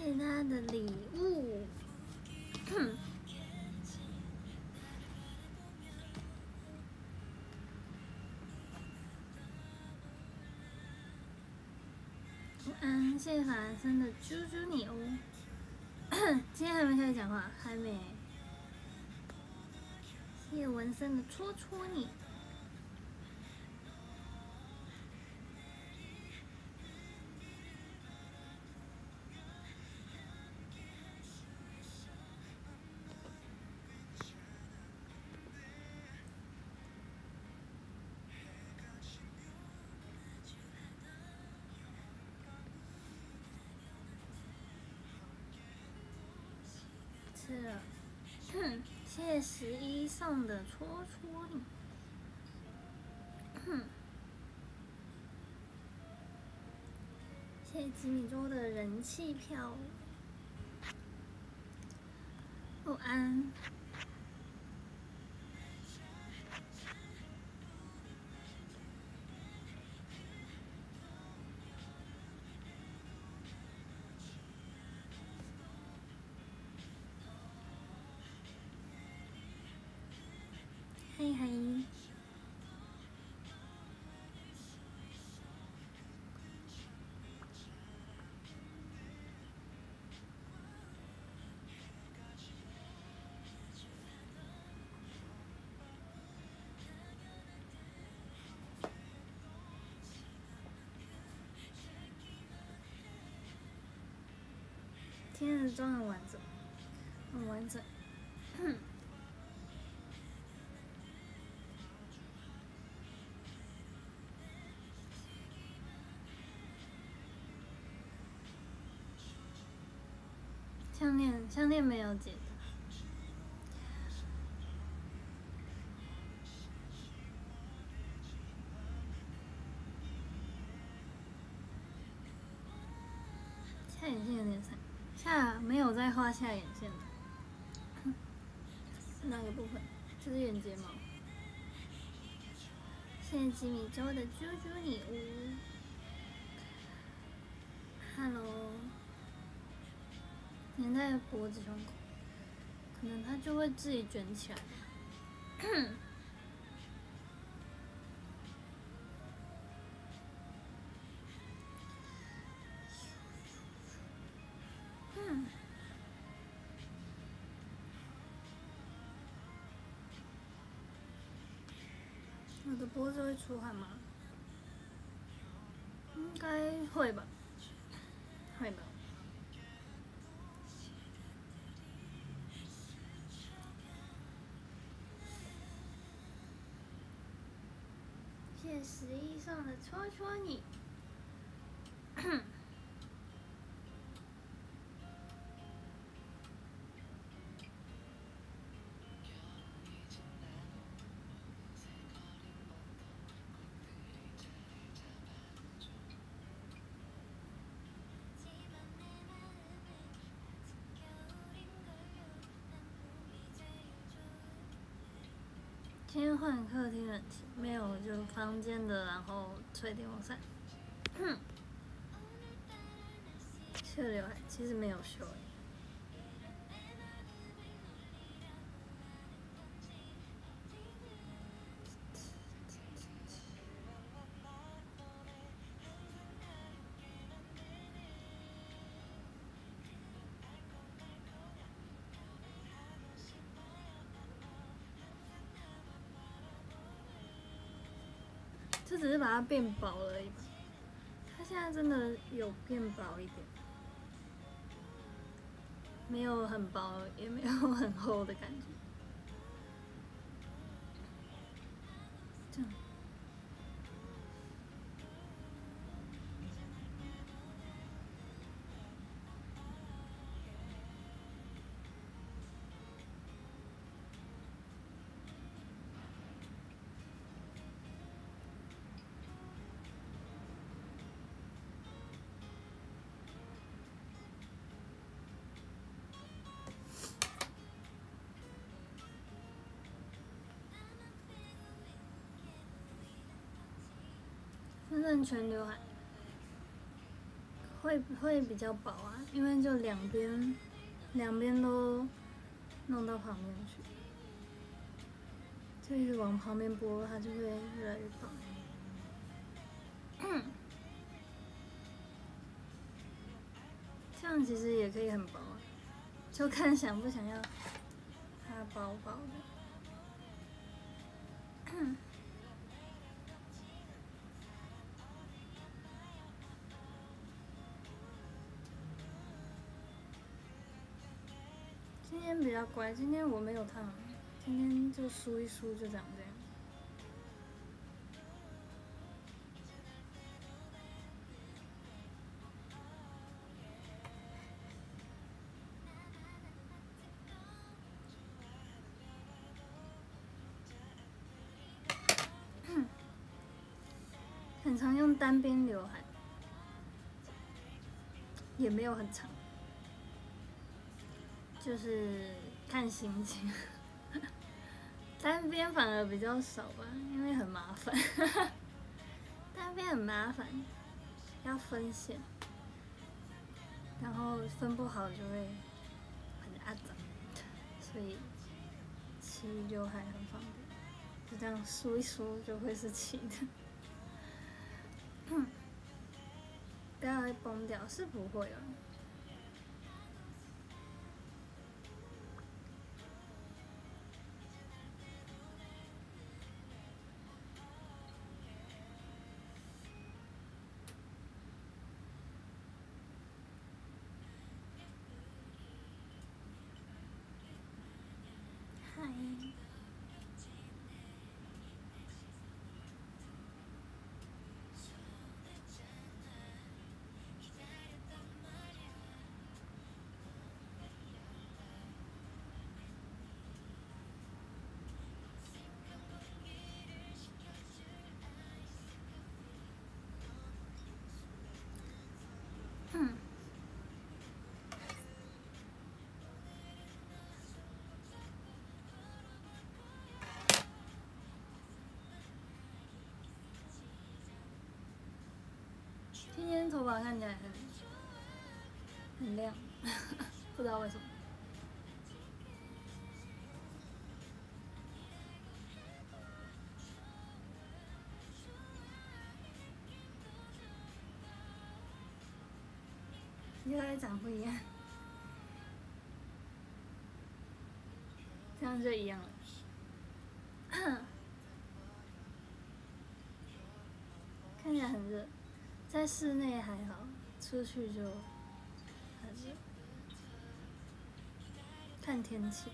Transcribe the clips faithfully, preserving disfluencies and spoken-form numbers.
谢他的礼物。晚安，谢谢法兰森的猪猪牛。今天还没开始讲话，还没。谢谢文森的戳戳你。吃了。谢谢十一送的戳戳你。谢谢吉米周的人气票。晚安。嘿嘿。今天的妆很完整，很完整。项链，项链没有解的。下眼线有点散，下没有在画下眼线的。哪个部分？这是眼睫毛。谢谢吉米周的啾啾礼物。Hello。粘在脖子胸口，可能它就会自己卷起来。嗯。我的脖子会出汗吗？应该会吧，会吧。谢谢十一送的戳戳你。今天换客厅冷气，没有就房间的，然后吹电风扇。修刘海其实没有修诶。这只是把它变薄了而已吧，它现在真的有变薄一点，没有很薄，也没有很厚的感觉。这样。分成全刘海， 会会比较薄啊，因为就两边两边都弄到旁边去，就一直往旁边拨，它就会越来越薄。这样其实也可以很薄啊，就看想不想要它薄薄的。今天比较乖，今天我没有烫，今天就梳一梳就长这样。很常用单边刘海，也没有很长，就是看心情。单边反而比较少吧，因为很麻烦。单边很麻烦，要分线，然后分不好就会很阿杂，所以齐刘海很方便，就这样梳一梳就会是齐的。不要会崩掉，是不会啊。嗨。嗯。今天头发看起来很很亮，不知道为什么。刘海长不一样，这样就一样了。看起来很热，在室内还好，出去就很热。看天气。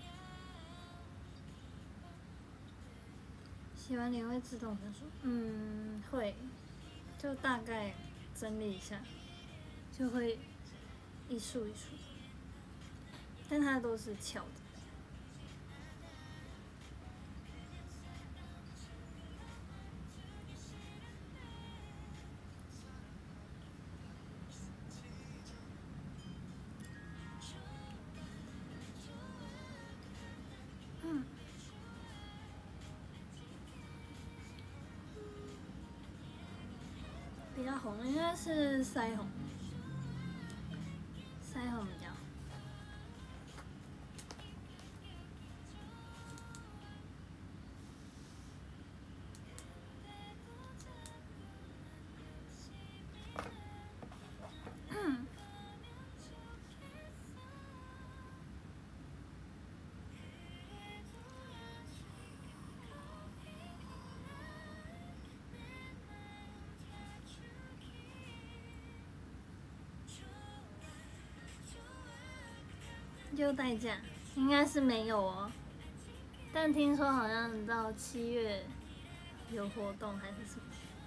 洗完脸会自动分数？嗯，会，就大概整理一下，就会一束一束，但它都是翘的。嗯。比较红，应该是腮红，腮红比较红。优待价应该是没有哦，但听说好像到七月有活动还是什么。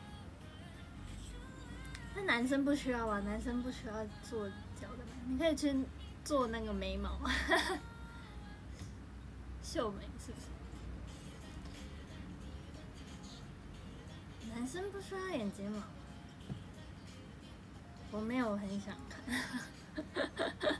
那男生不需要吧？男生不需要做脚的，你可以去做那个眉毛，秀眉是不是？男生不需要眼睫毛，我没有很想看。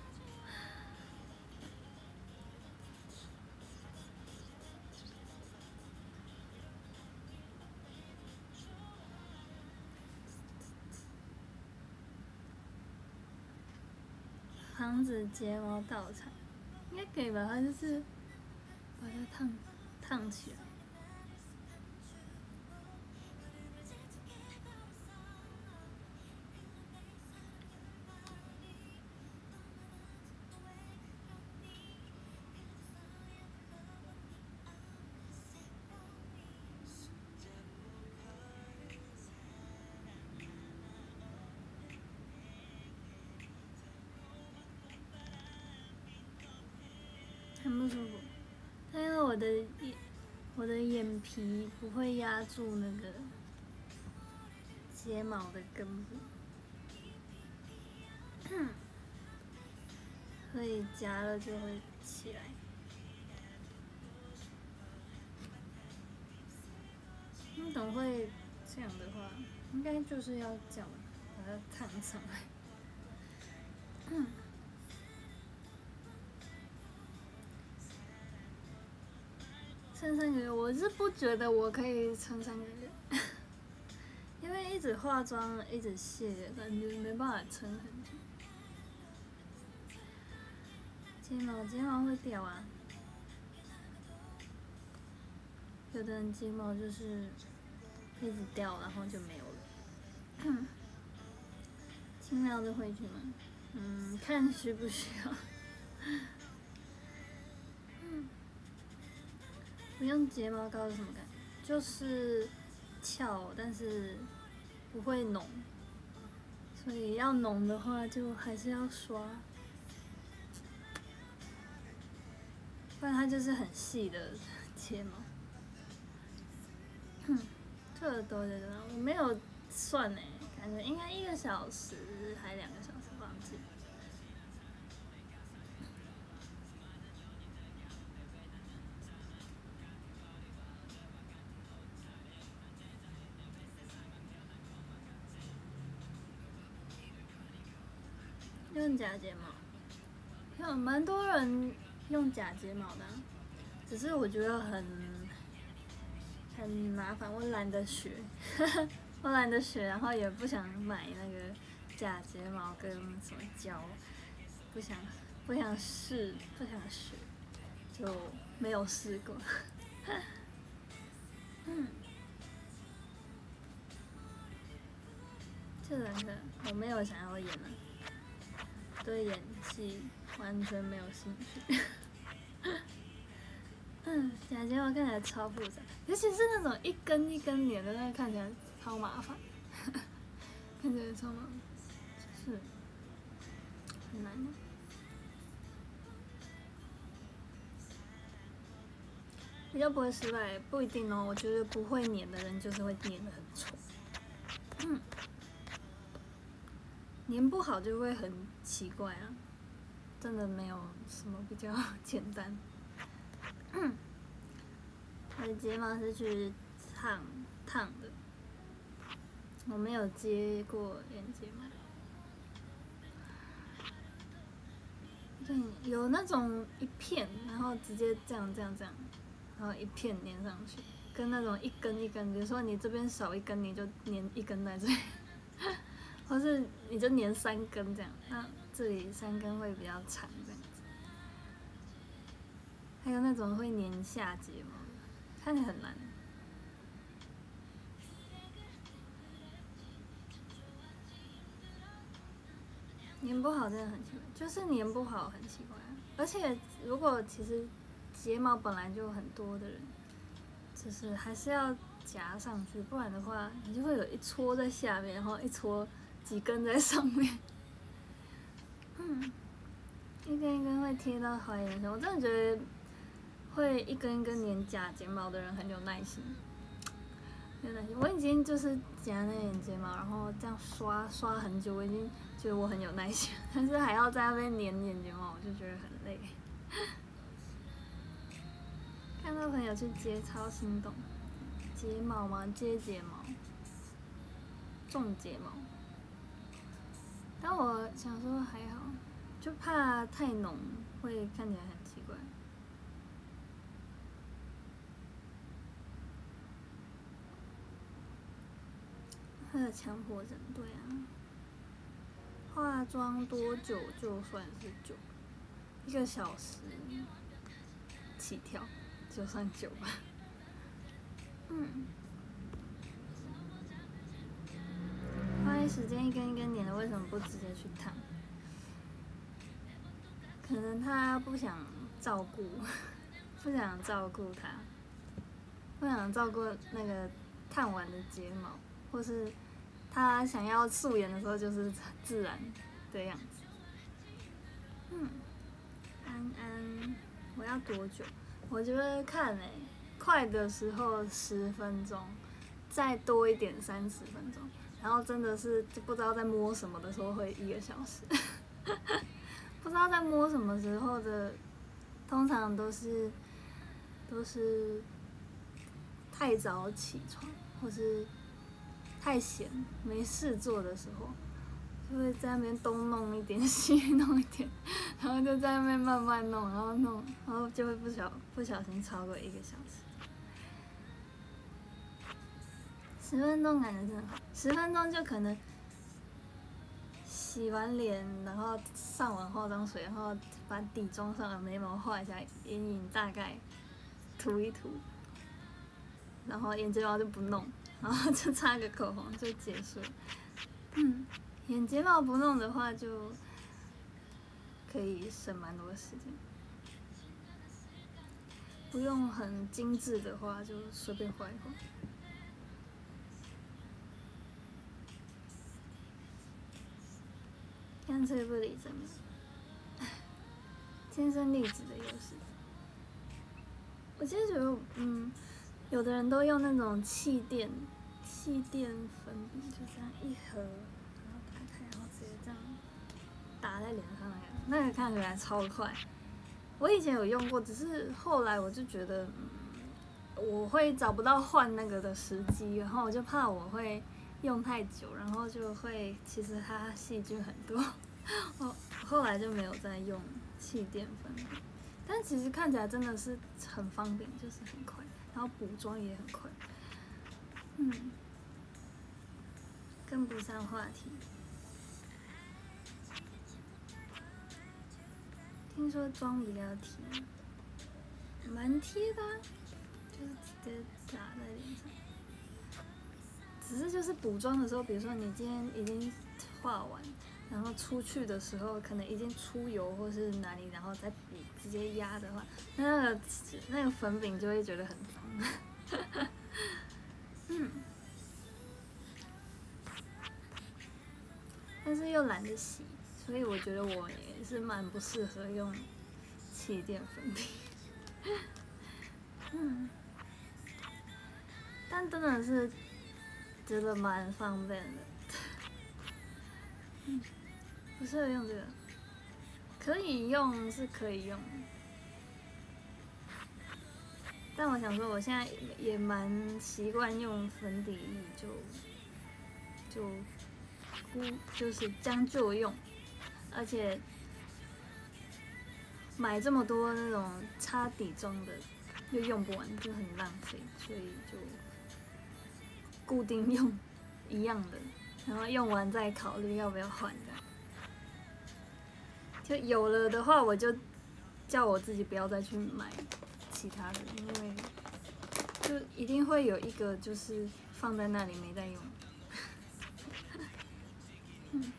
防止睫毛倒产，应该可以吧？它就是把它烫烫起来。很不舒服，但因为我的眼我的眼皮不会压住那个睫毛的根部，所以夹了就会起来。你怎么会这样的话，应该就是要这样把它烫上来。嗯。撑三个月，我是不觉得我可以撑三个月，因为一直化妆一直卸，感觉没办法撑很久。睫毛睫毛会掉啊，有的人睫毛就是一直掉，然后就没有了。轻描就回去吗？嗯，看需不需要。不用睫毛膏是什么感觉？就是翘，但是不会浓，所以要浓的话就还是要刷，不然它就是很细的睫毛。这个多久了？我没有算哎，感觉应该一个小时还两个小时，忘记。用假睫毛，有蛮多人用假睫毛的、啊，只是我觉得很很麻烦，我懒得学，我懒得学，然后也不想买那个假睫毛跟什么胶，不想不想试，不想学，就没有试过。嗯，这两个我没有想要演了。对演戏完全没有兴趣。嗯，假睫毛看起来超复杂，尤其是那种一根一根连的那个，看起来超麻烦，看起来超麻烦，就是很难。比较不会失败，不一定哦。我觉得不会粘的人就是会粘的很丑。嗯，粘不好就会很奇怪啊。真的没有什么比较简单。嗯，我的睫毛是去烫烫的，我没有接过眼睫毛。对，有那种一片，然后直接这样这样这样，然后一片粘上去，跟那种一根一根，比如说你这边少一根，你就粘一根在这里，或是你就粘三根这样，那这里三根会比较长这样子。还有那种会粘下睫毛，看起来很难。粘不好真的很奇怪，就是粘不好很奇怪。而且如果其实睫毛本来就很多的人，就是还是要夹上去，不然的话你就会有一撮在下面，然后一撮几根在上面。嗯，一根一根会贴到好眼上，我真的觉得会一根一根粘假睫毛的人很有耐心。有耐心，我已经就是夹那眼睫毛，然后这样刷刷很久，我已经觉得我很有耐心，但是还要在那边粘眼睫毛，我就觉得很累。看到朋友去接，超心动。睫毛吗？接睫毛，种睫毛。但我想说还好，就怕太浓会看起来很奇怪。他有强迫症，对啊。 化妆多久就算是久？一个小时起跳就算久吧。嗯，花时间一根一根粘的，为什么不直接去烫？可能他不想照顾，不想照顾他，不想照顾那个烫完的睫毛，或是他想要素颜的时候就是自然的样子。嗯，安安，我要多久？我觉得看诶、欸，快的时候十分钟，再多一点三十分钟，然后真的是不知道在摸什么的时候会一个小时，不知道在摸什么时候的，通常都是都是太早起床，或是太闲没事做的时候。就会在那边东弄一点西弄一点，然后就在那边慢慢弄，然后弄，然后就会不小不小心超过一个小时。十分钟感觉真的好，十分钟就可能洗完脸，然后上完化妆水，然后把底妆上的眉毛画一下，眼影大概涂一涂，然后眼睫毛就不弄，然后就擦个口红就结束。嗯。眼睫毛不弄的话，就可以省蛮多时间。不用很精致的话，就随便画一画。干脆不理真的，天生丽质的优势。我其实觉得，嗯，有的人都用那种气垫，气垫粉笔，就这样一盒。打在脸上那个，那个看起来超快。我以前有用过，只是后来我就觉得，嗯，我会找不到换那个的时机，然后我就怕我会用太久，然后就会其实它细菌很多。我后来就没有再用气垫粉笔，但其实看起来真的是很方便，就是很快，然后补妆也很快。嗯，跟不上话题。听说妆比较贴，蛮贴的、啊，就是直接打在脸上。只是就是补妆的时候，比如说你今天已经画完，然后出去的时候可能已经出油或是哪里，然后再补直接压的话，那个那个粉饼就会觉得很脏。嗯，但是又懒得洗，所以我觉得我也是蛮不适合用气垫粉饼。嗯，但真的是觉得蛮方便的。嗯，不适合用这个，可以用是可以用，但我想说，我现在也蛮习惯用粉底液，就就估就是将就用，而且买这么多那种擦底妆的，又用不完，就很浪费，所以就固定用一样的，然后用完再考虑要不要换这样。就有了的话，我就叫我自己不要再去买其他的，因为就一定会有一个就是放在那里没在用。嗯，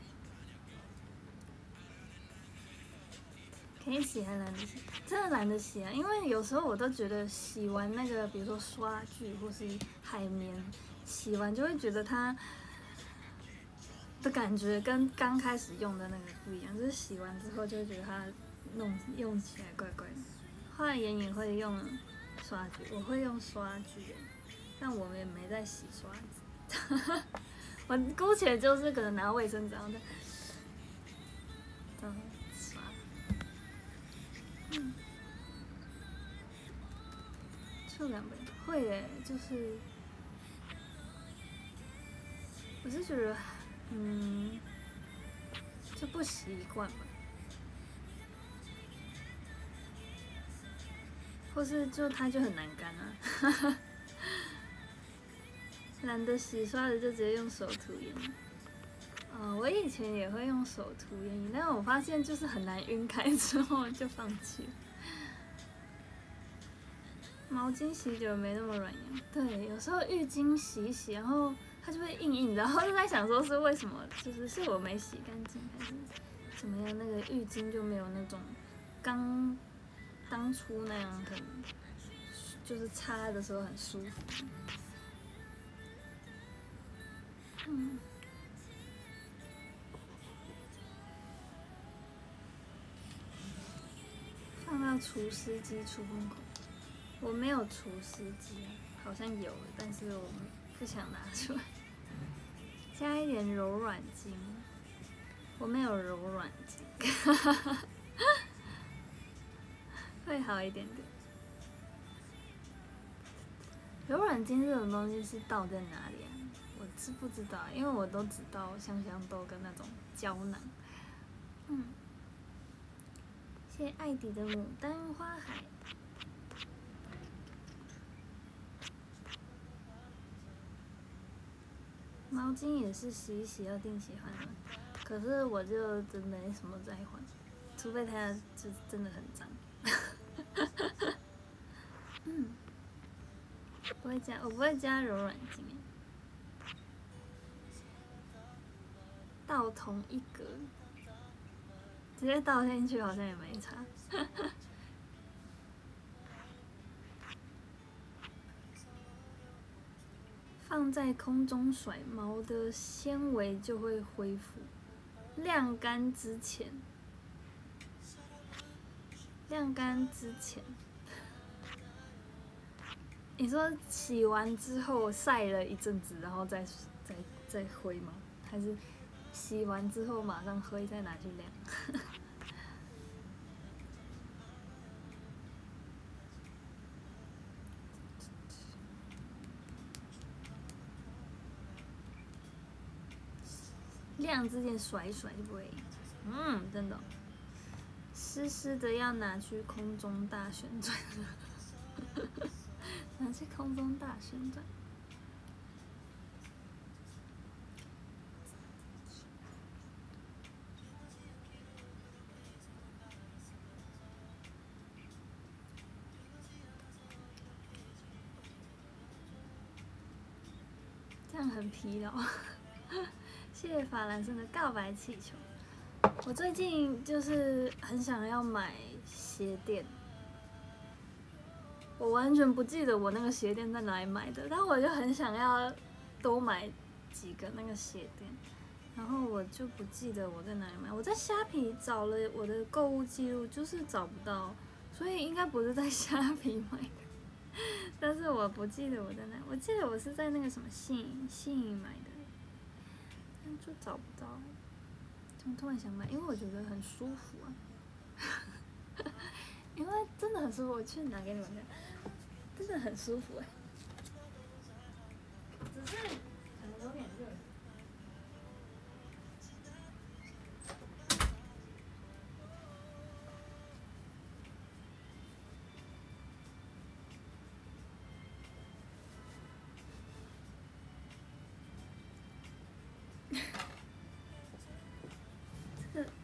可以洗还懒得洗，真的懒得洗啊！因为有时候我都觉得洗完那个，比如说刷具或是海绵，洗完就会觉得它的感觉跟刚开始用的那个不一样，就是洗完之后就会觉得它弄用起来怪怪的。画眼影会用刷具，我会用刷具，但我们也没在洗刷子。我姑且就是可能拿卫生纸然后再这样刷。嗯，触两杯会耶，就是我是觉得。嗯，就不习惯吧，或是就它就很难干啊，懒得洗刷的就直接用手涂颜。哦， 嗯，我以前也会用手涂眼影，但是我发现就是很难晕开，之后就放弃了。毛巾洗久了没那么软呀？对，有时候浴巾洗一洗，然后它就会硬硬的，然后就在想说是为什么，就是是我没洗干净还是怎么样？那个浴巾就没有那种刚当初那样很，就是擦的时候很舒服。嗯。放到除湿机出风口，我没有除湿机啊，好像有，但是我不想拿出来。加一点柔软巾，我没有柔软巾，会好一点点。柔软巾这种东西是倒在哪里啊？我是不知道，因为我都只倒香香豆跟那种胶囊。嗯。谢谢艾迪的牡丹花海。毛巾也是洗一洗要定期换的，可是我就真没什么在换，除非它就真的很脏。嗯，不会加，我不会加柔软巾，倒同一格，直接倒进去好像也没差。放在空中甩，毛的纤维就会恢复。晾干之前，晾干之前，你说洗完之后晒了一阵子，然后再再再挥吗？还是洗完之后马上挥，再拿去晾？晾之前甩一甩就不会，嗯，真的、哦，湿湿的要拿去空中大旋转，拿去空中大旋转。这样很疲劳。谢谢法兰森的告白气球。我最近就是很想要买鞋垫，我完全不记得我那个鞋垫在哪里买的，但我就很想要多买几个那个鞋垫，然后我就不记得我在哪里买。我在虾皮找了我的购物记录，就是找不到，所以应该不是在虾皮买的。但是我不记得我在哪，我记得我是在那个什么信义信义买的，但就找不到。怎么突然想买？因为我觉得很舒服啊，因为真的很舒服。我去拿给你们看，真的很舒服哎、欸，只是可能有点热。这个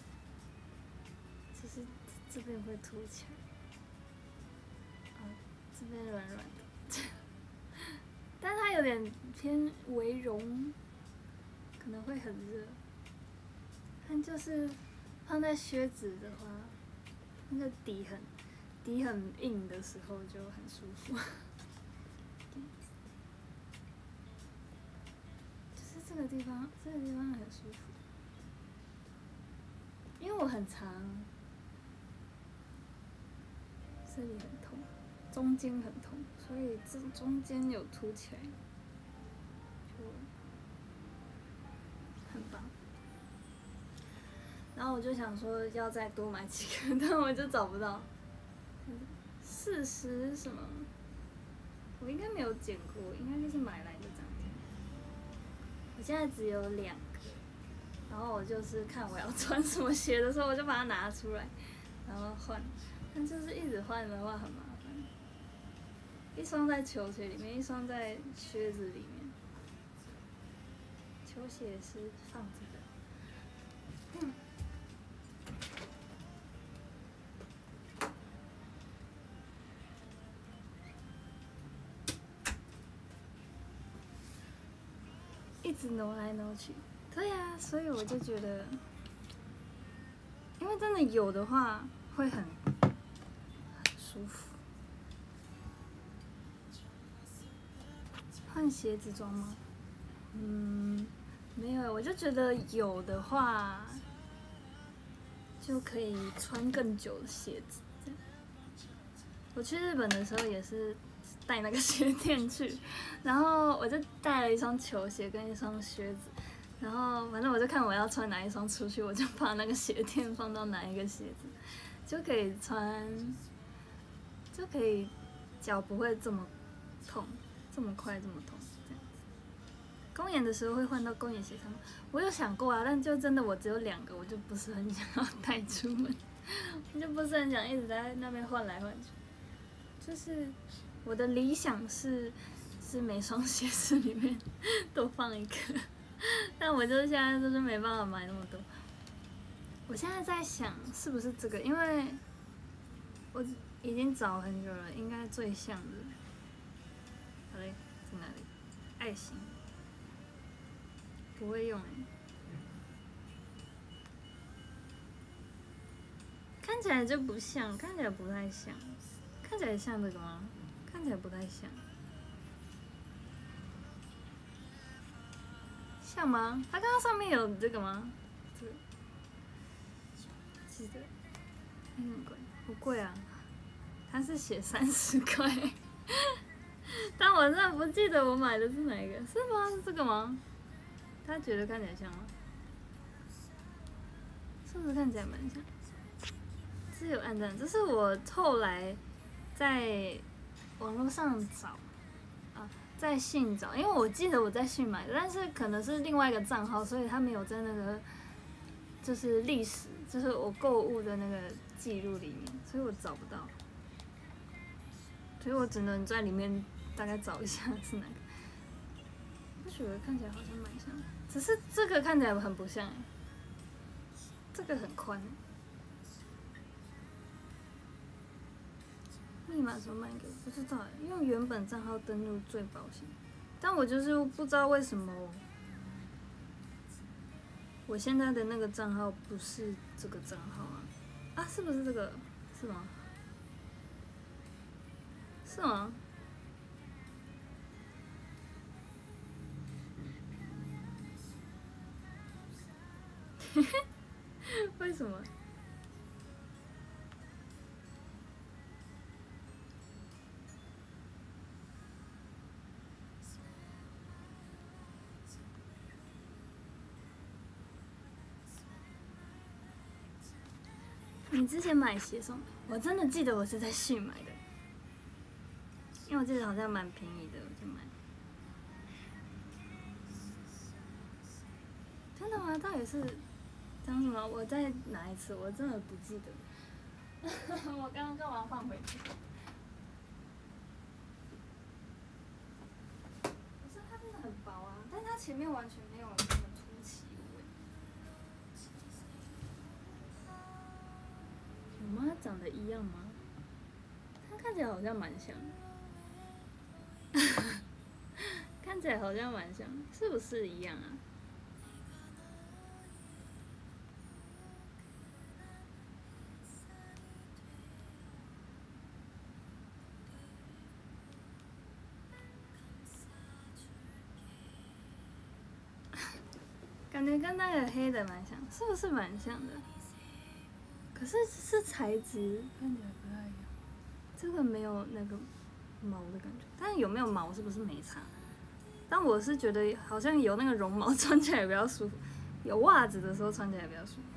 其实这边会凸起来，啊，这边软软的，但它有点偏微绒，可能会很热。但就是放在靴子的话，那个底很底很硬的时候就很舒服。就是这个地方，这个地方很舒服，因为我很长，这里很痛，中间很痛，所以这中间有凸起来，就很棒。然后我就想说要再多买几个，但我就找不到。四十什么？我应该没有剪过，应该就是买来的这样。我现在只有两个，然后我就是看我要穿什么鞋的时候，我就把它拿出来，然后换。但就是一直换的话很麻烦，一双在球鞋里面，一双在靴子里面。球球鞋也是放这个。嗯。一直挪来挪去，对呀、啊，所以我就觉得，因为真的有的话会很很舒服。换鞋子装吗？嗯，没有，我就觉得有的话就可以穿更久的鞋子。我去日本的时候也是带那个鞋垫去，然后我就带了一双球鞋跟一双靴子，然后反正我就看我要穿哪一双出去，我就把那个鞋垫放到哪一个鞋子，就可以穿，就可以脚不会这么痛，这么快这么痛。这样子，公演的时候会换到公演鞋上吗？我有想过啊，但就真的我只有两个，我就不是很想要带出门，我就不是很想一直在那边换来换去。就是我的理想是，是每双鞋子里面都放一个，但我就是现在就是没办法买那么多。我现在在想是不是这个，因为我已经找很久了，应该最像的。好嘞，在哪里？爱心，不会用哎、欸，看起来就不像，看起来不太像。看起来像这个吗？看起来不太像，像吗？它刚刚上面有这个吗？这个，记得，很贵，不贵啊，它是写三十块，但我真的不记得我买的是哪一个，是吗？是这个吗？他觉得看起来像吗？是不是看起来蛮像？是有暗赞，这是我后来在网络上找，啊，在信找，因为我记得我在信买的，但是可能是另外一个账号，所以他没有在那个就是历史，就是我购物的那个记录里面，所以我找不到，所以我只能在里面大概找一下是哪个。我觉得看起来好像蛮像，只是这个看起来很不像哎、欸，这个很宽、欸。密码怎么卖给我？不知道哎，用原本账号登录最保险，但我就是不知道为什么我现在的那个账号不是这个账号啊？啊，是不是这个？是吗？是吗？为什么？你之前买鞋送，我真的记得我是在信买的，因为我记得好像蛮便宜的，我就买。真的吗？到底是讲什么？我再拿一次，我真的不记得。我刚刚干嘛放回去？不是，它真的很薄啊，但它前面完全没有什么凸起物。有吗？长得一样吗？它看起来好像蛮像的。看起来好像蛮像，是不是一样啊？感觉跟那个黑的蛮像，是不是蛮像的？可是是材质看起来不太一样，这个没有那个毛的感觉，但是有没有毛是不是没差？但我是觉得好像有那个绒毛穿起来比较舒服，有袜子的时候穿起来比较舒服。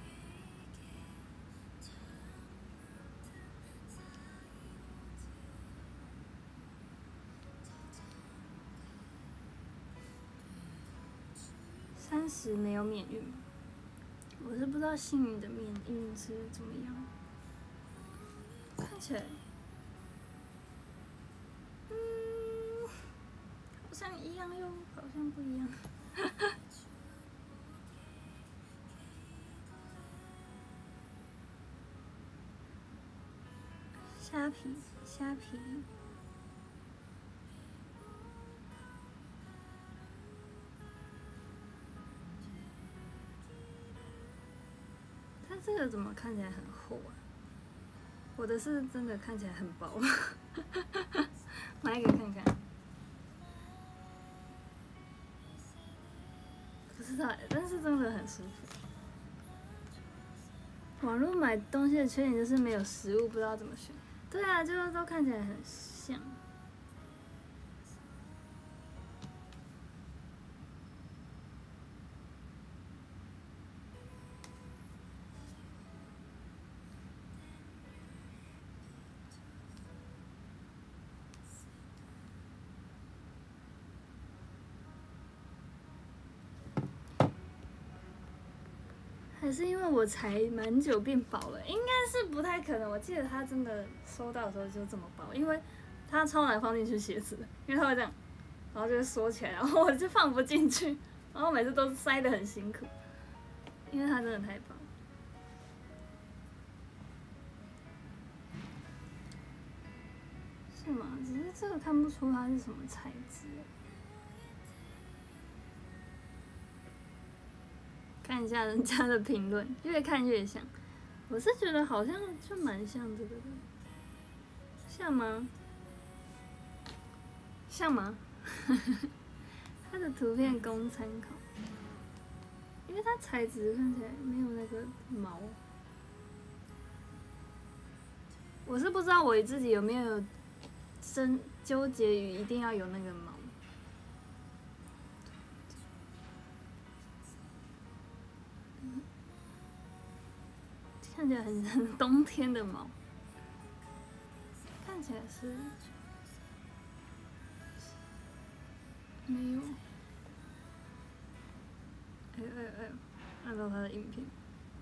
三十没有免运，我是不知道幸运的免运是怎么样。看起来，嗯，好像一样又好像不一样。 虾皮，虾皮。它这个怎么看起来很厚啊？我的是真的看起来很薄，买一个看看。不知道，但是真的很舒服。网络买东西的缺点就是没有实物，不知道怎么选。对啊，就都看起来很像。还是因为我才蛮久变薄了，应该是不太可能。我记得他真的收到的时候就这么薄，因为它超难放进去鞋子的，因为它会这样，然后就会缩起来，然后我就放不进去，然后每次都塞得很辛苦，因为它真的太薄。是吗？只是这个看不出它是什么材质。看一下人家的评论，越看越像。我是觉得好像就蛮像这个的，像吗？像吗？它的图片供参考，因为它材质看起来没有那个毛。我是不知道我自己有没有真纠结于一定要有那个毛。看起来很很冬天的毛，看起来是没有。哎哎哎，按照他的影片，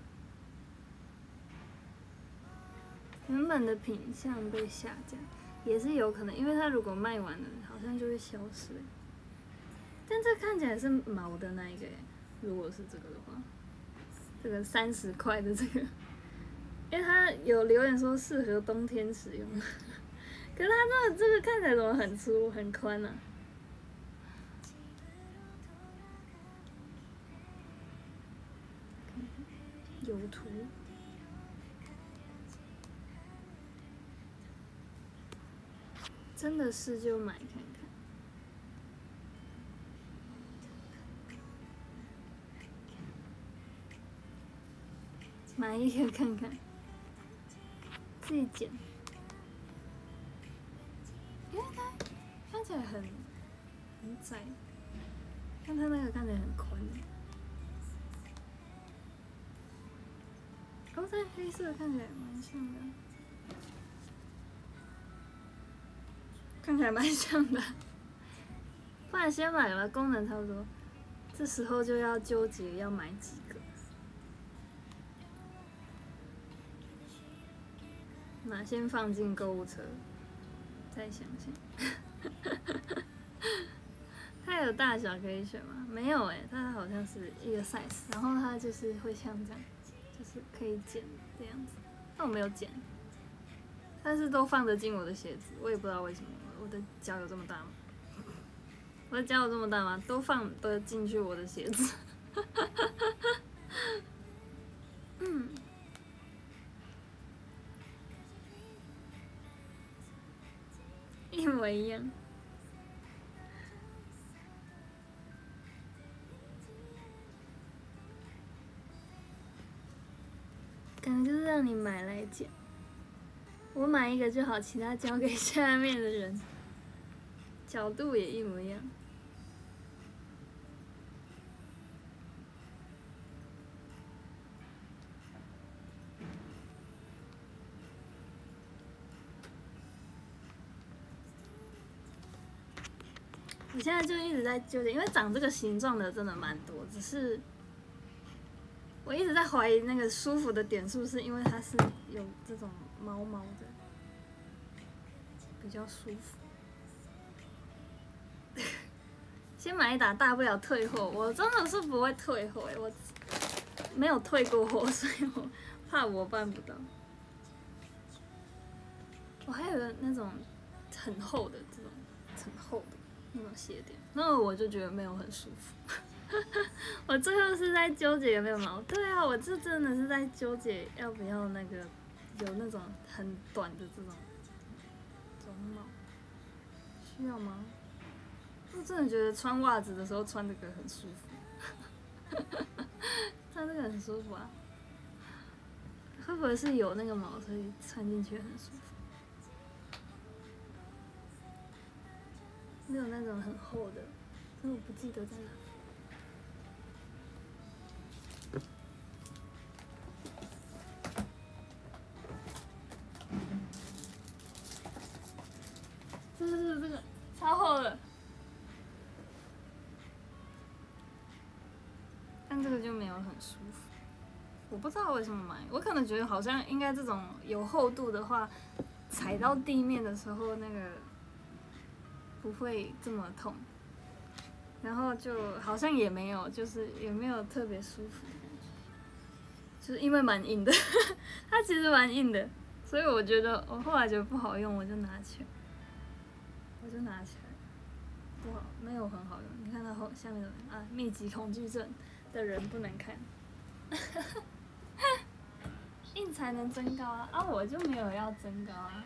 原本的品相被下架，也是有可能，因为它如果卖完了，好像就会消失。但这看起来是毛的那一个，如果是这个的话，这个三十块的这个。因为他有留言说适合冬天使用，可是他这个这个看起来怎么很粗很宽呢、啊？有图，真的是就买看看，买一个看看。自己剪，因为它看起来很很窄，但它那个看起来很宽。哦，这黑色看起来蛮像的，看起来蛮像的。不然先买了，功能差不多，这时候就要纠结要买几个。哪先放进购物车，再想想。它有大小可以选吗？没有哎、欸，它好像是一个 size， 然后它就是会像这样，就是可以剪这样子。但我没有剪，但是都放得进我的鞋子，我也不知道为什么。我的脚有这么大吗？我的脚有这么大吗？都放得进去我的鞋子。嗯。一模一样，感觉就是让你买来剪，我买一个就好，其他交给下面的人。角度也一模一样。我现在就一直在纠结，因为长这个形状的真的蛮多，只是我一直在怀疑那个舒服的点是不是因为它是有这种毛毛的，比较舒服。先买一打，大不了退货。我真的是不会退货、欸，我没有退过货，所以我怕我办不到。 我还有那种很厚的这种很厚的那种鞋垫，那我就觉得没有很舒服。我最后是在纠结有没有毛。对啊，我这真的是在纠结要不要那个有那种很短的这种绒毛，需要吗？我真的觉得穿袜子的时候穿这个很舒服，穿这个很舒服啊。会不会是有那个毛，所以穿进去很舒服？没有那种很厚的，但我不记得在哪。这是这个超厚的，但这个就没有很舒服。我不知道为什么买，我可能觉得好像应该这种有厚度的话，踩到地面的时候那个不会这么痛，然后就好像也没有，就是也没有特别舒服，就是因为蛮硬的，它其实蛮硬的，所以我觉得我后来觉得不好用，我就拿起来，我就拿起来，不好，没有很好用。你看它后下面的啊，密集恐惧症的人不能看。硬才能增高啊！啊，我就没有要增高啊。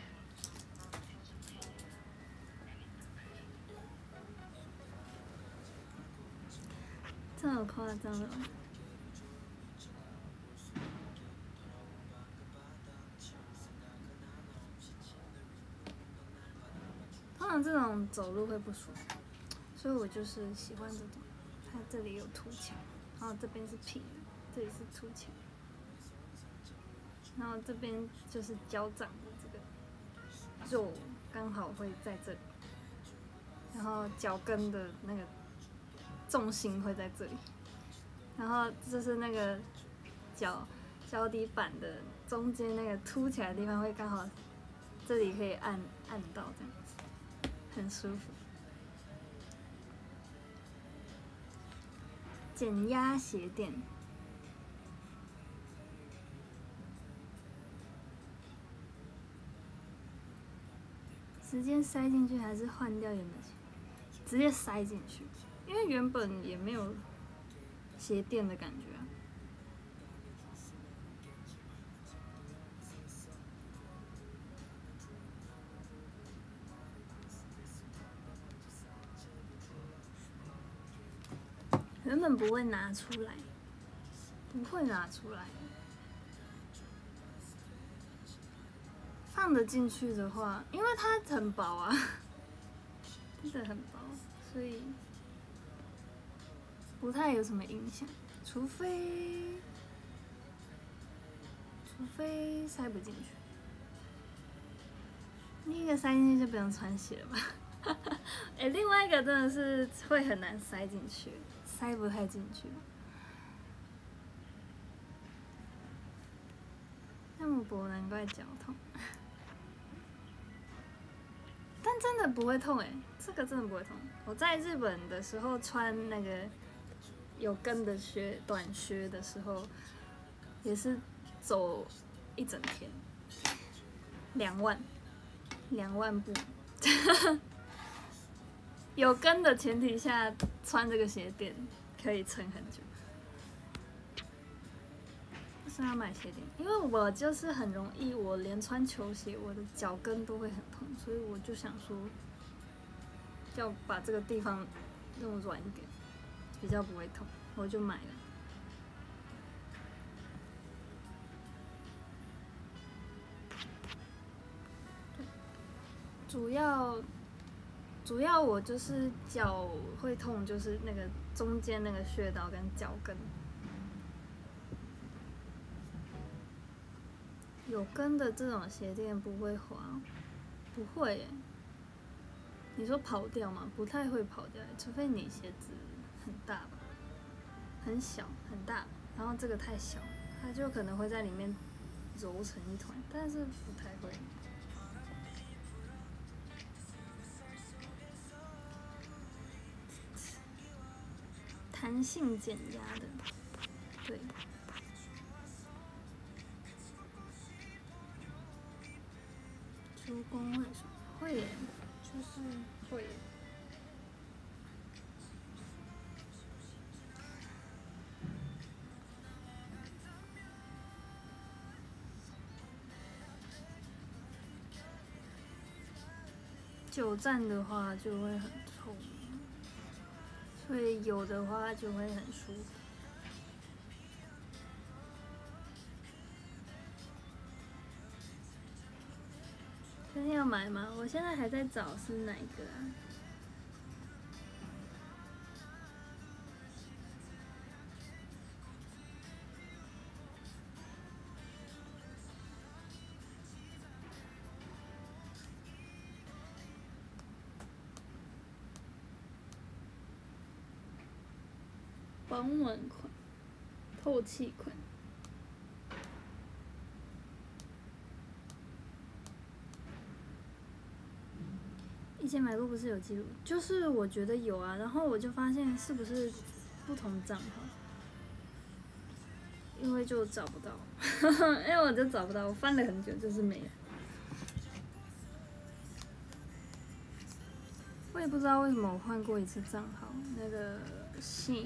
这么夸张了？通常这种走路会不舒服，所以我就是喜欢这种。它这里有凸起，然后这边是平的，这里是凸起。然后这边就是脚掌的这个肉刚好会在这里，然后脚跟的那个重心会在这里，然后就是那个脚脚底板的中间那个凸起来的地方会刚好这里可以按按到这样子，很舒服。减压鞋垫。直接塞进去还是换掉原本鞋？直接塞进去，因为原本也没有鞋垫的感觉啊。原本不会拿出来，不会拿出来。放得进去的话，因为它很薄啊，真的很薄，所以不太有什么影响，除非除非塞不进去。第一个塞进去就不用穿鞋了吧？哎、欸，另外一个真的是会很难塞进去，塞不太进去。那么薄，难怪脚痛。但真的不会痛哎、欸，这个真的不会痛。我在日本的时候穿那个有跟的靴短靴的时候，也是走一整天，两万，两万步。有跟的前提下穿这个鞋垫可以撑很久。为什么要买鞋垫？因为我就是很容易，我连穿球鞋，我的脚跟都会很痛，所以我就想说，要把这个地方弄软一点，比较不会痛，我就买了。主要主要我就是脚会痛，就是那个中间那个穴道跟脚跟。有跟的这种鞋垫不会滑，不会耶。你说跑掉吗？不太会跑掉，除非你鞋子很大吧，很小很大，然后这个太小，它就可能会在里面揉成一团，但是不太会。弹性减压的，对。足弓会耶，就是会耶。久站的话就会很痛，所以有的话就会很舒服。最近要买吗？我现在还在找是哪一个啊？保暖款、透气款。以前买过不是有记录，就是我觉得有啊，然后我就发现是不是不同账号，因为就找不到，因为我就找不到，我翻了很久就是没有。我也不知道为什么我换过一次账号，那个信。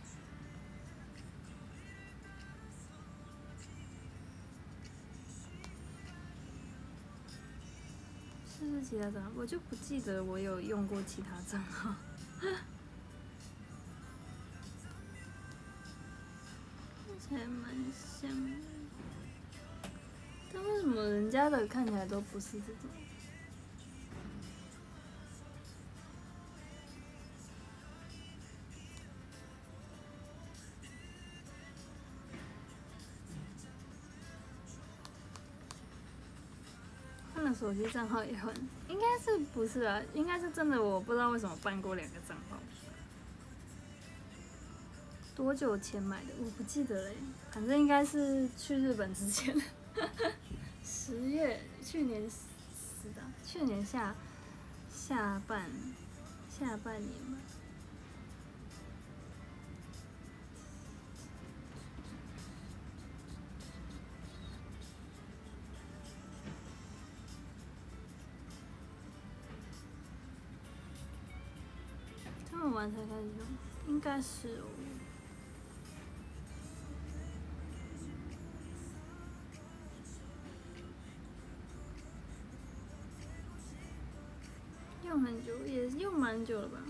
是不是其他账号？我就不记得我有用过其他账号。看起来蛮像的，但为什么人家的看起来都不是这种？换了手机账号也换，应该是不是啊？应该是真的，我不知道为什么办过两个账号。多久前买的？我不记得嘞，反正应该是去日本之前，十月，去年是的，去年下下半下半年吧。他们玩才开始用，应该是哦。用很久，也用蛮久了吧。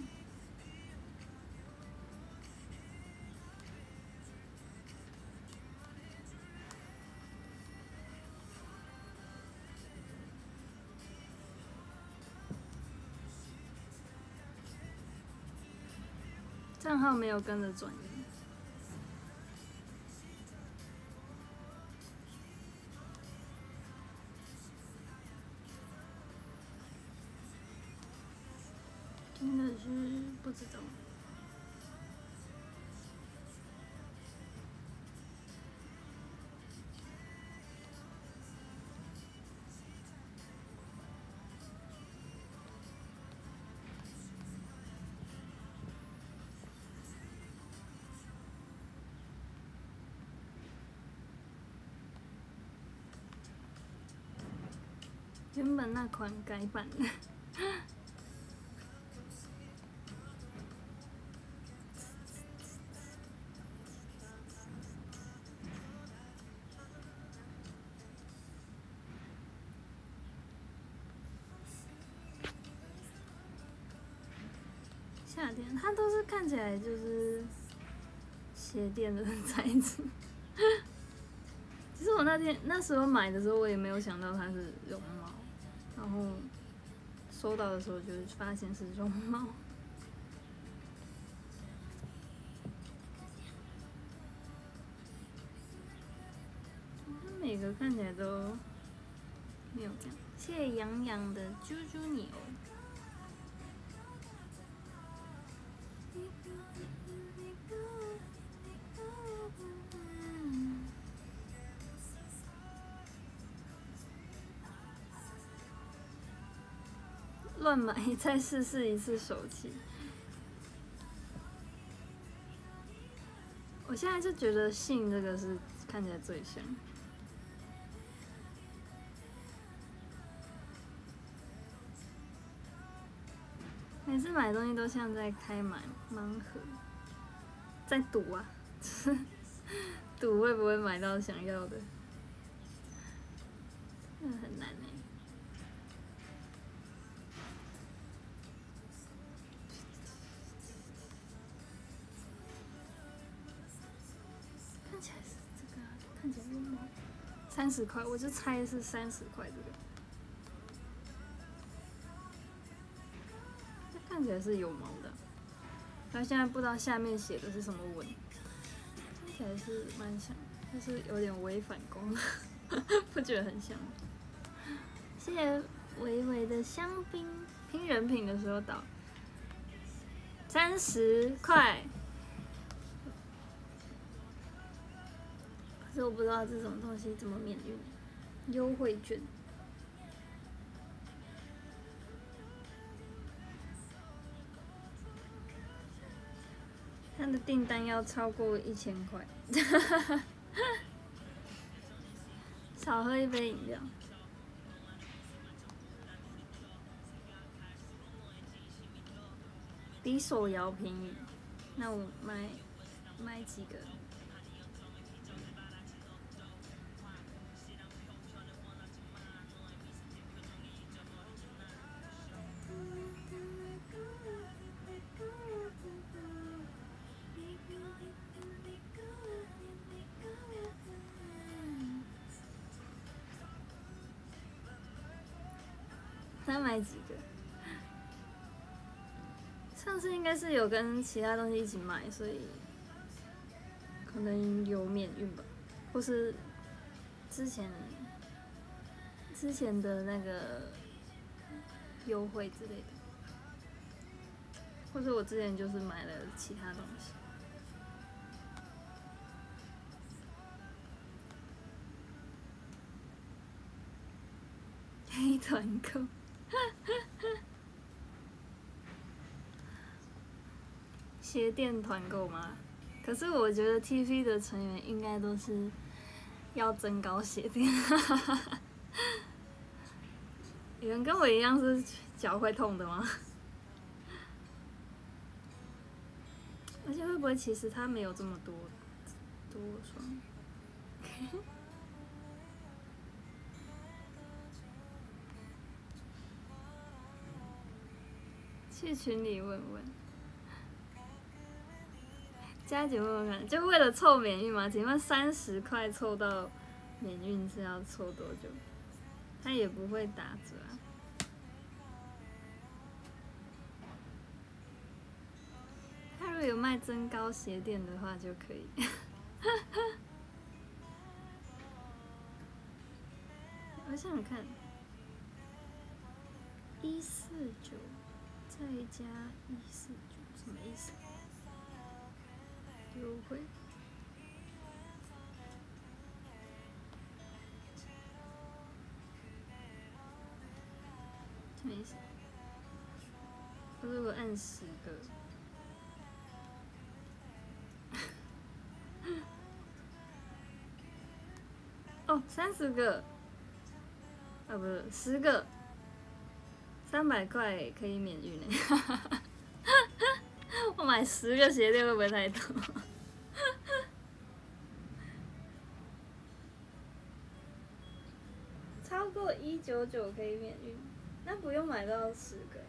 账号没有跟着转移。真的是不知道。原本那款改版的。夏天，它都是看起来就是鞋垫的材质。其实我那天那时候买的时候，我也没有想到它是绒毛，然后收到的时候就发现是绒毛。它每个看起来都没有这样。谢谢洋洋的猪猪牛。乱买再试试一次手气。我现在就觉得信这个是看起来最像。 每次买东西都像在开盲盲盒，在赌啊，赌会不会买到想要的，那很难哎。看起来是这个、啊，看起来有毛，三十块，我就猜是三十块这个。看起来是有毛的，但现在不知道下面写的是什么纹，看起来是蛮像，但是有点违反光，不觉得很像？谢谢微微的香槟，拼人品的时候倒三十块，可是我不知道这种东西怎么免运，优惠券。他的订单要超过一千块，少喝一杯饮料。比手摇便宜，那我买买几个？再买几个？上次应该是有跟其他东西一起买，所以可能有免运吧，或是之前之前的那个优惠之类的，或者我之前就是买了其他东西。黑团购。鞋店团购吗？可是我觉得 T V 的成员应该都是要增高鞋垫。有人跟我一样是脚会痛的吗？而且会不会其实他没有这么多多双？去群里问问。加减问问看，就为了凑免运吗？请问三十块凑到免运是要凑多久？他也不会打折啊。他如果有卖增高鞋垫的话就可以。我想想看，一四九再加一四九什么意思？优惠。什么意思？如果按十个，哦，三十个，啊不是十个，三百块可以免运呢。我买十个鞋垫会不会太多？超过一九九可以免运，那不用买到十个。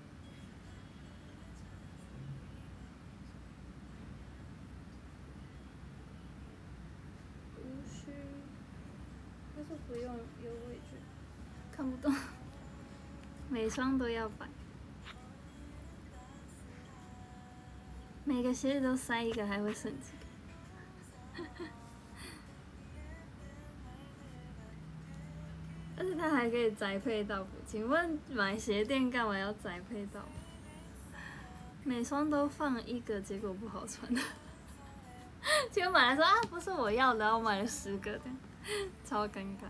无需，但是不用优惠券，看不懂。每双都要摆，每个鞋子都塞一个，还会剩几个？而且它还可以宅配到府，请问买鞋垫干嘛要宅配到府？每双都放一个，结果不好穿。结果买来说啊，不是我要的，然后我买了十个，这样超尴尬。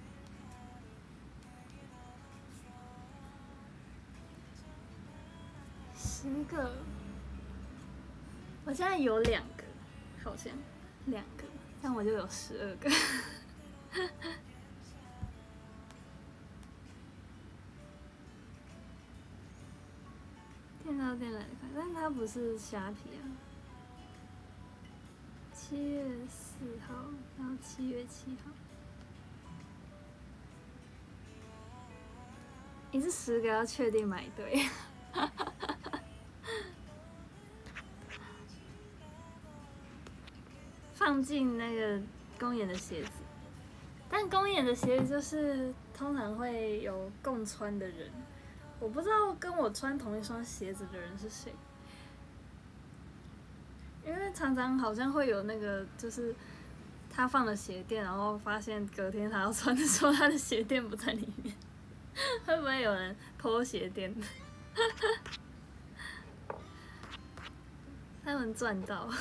十个，我现在有两个，好像两个，但我就有十二个。 糕店来得快，但它不是虾皮啊。七月四号到七月七号，一次十个要确定买对。放进那个公演的鞋子，但公演的鞋子就是通常会有共穿的人，我不知道跟我穿同一双鞋子的人是谁，因为常常好像会有那个就是他放了鞋垫，然后发现隔天他要穿的时候他的鞋垫不在里面，会不会有人偷鞋垫？他们赚到。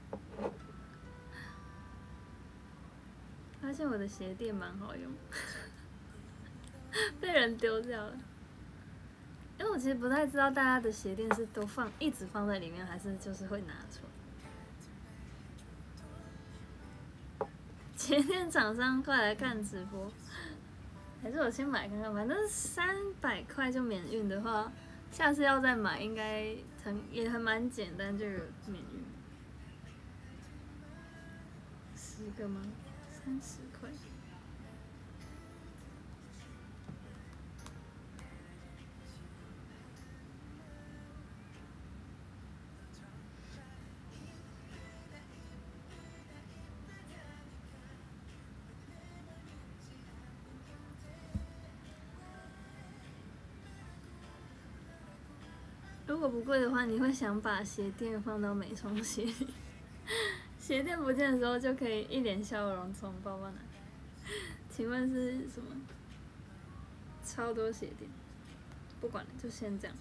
发现我的鞋垫蛮好用，被人丢掉了。因为我其实不太知道大家的鞋垫是都放一直放在里面，还是就是会拿出来。鞋垫厂商快来看直播，还是我先买看看？反正三百块就免运的话，下次要再买应该很也还蛮简单就有免运。十个吗？三十块。如果不贵的话，你会想把鞋垫放到每双鞋里。鞋垫不见的时候，就可以一脸笑容从包包拿。请问是什么？超多鞋垫，不管了，就先这样。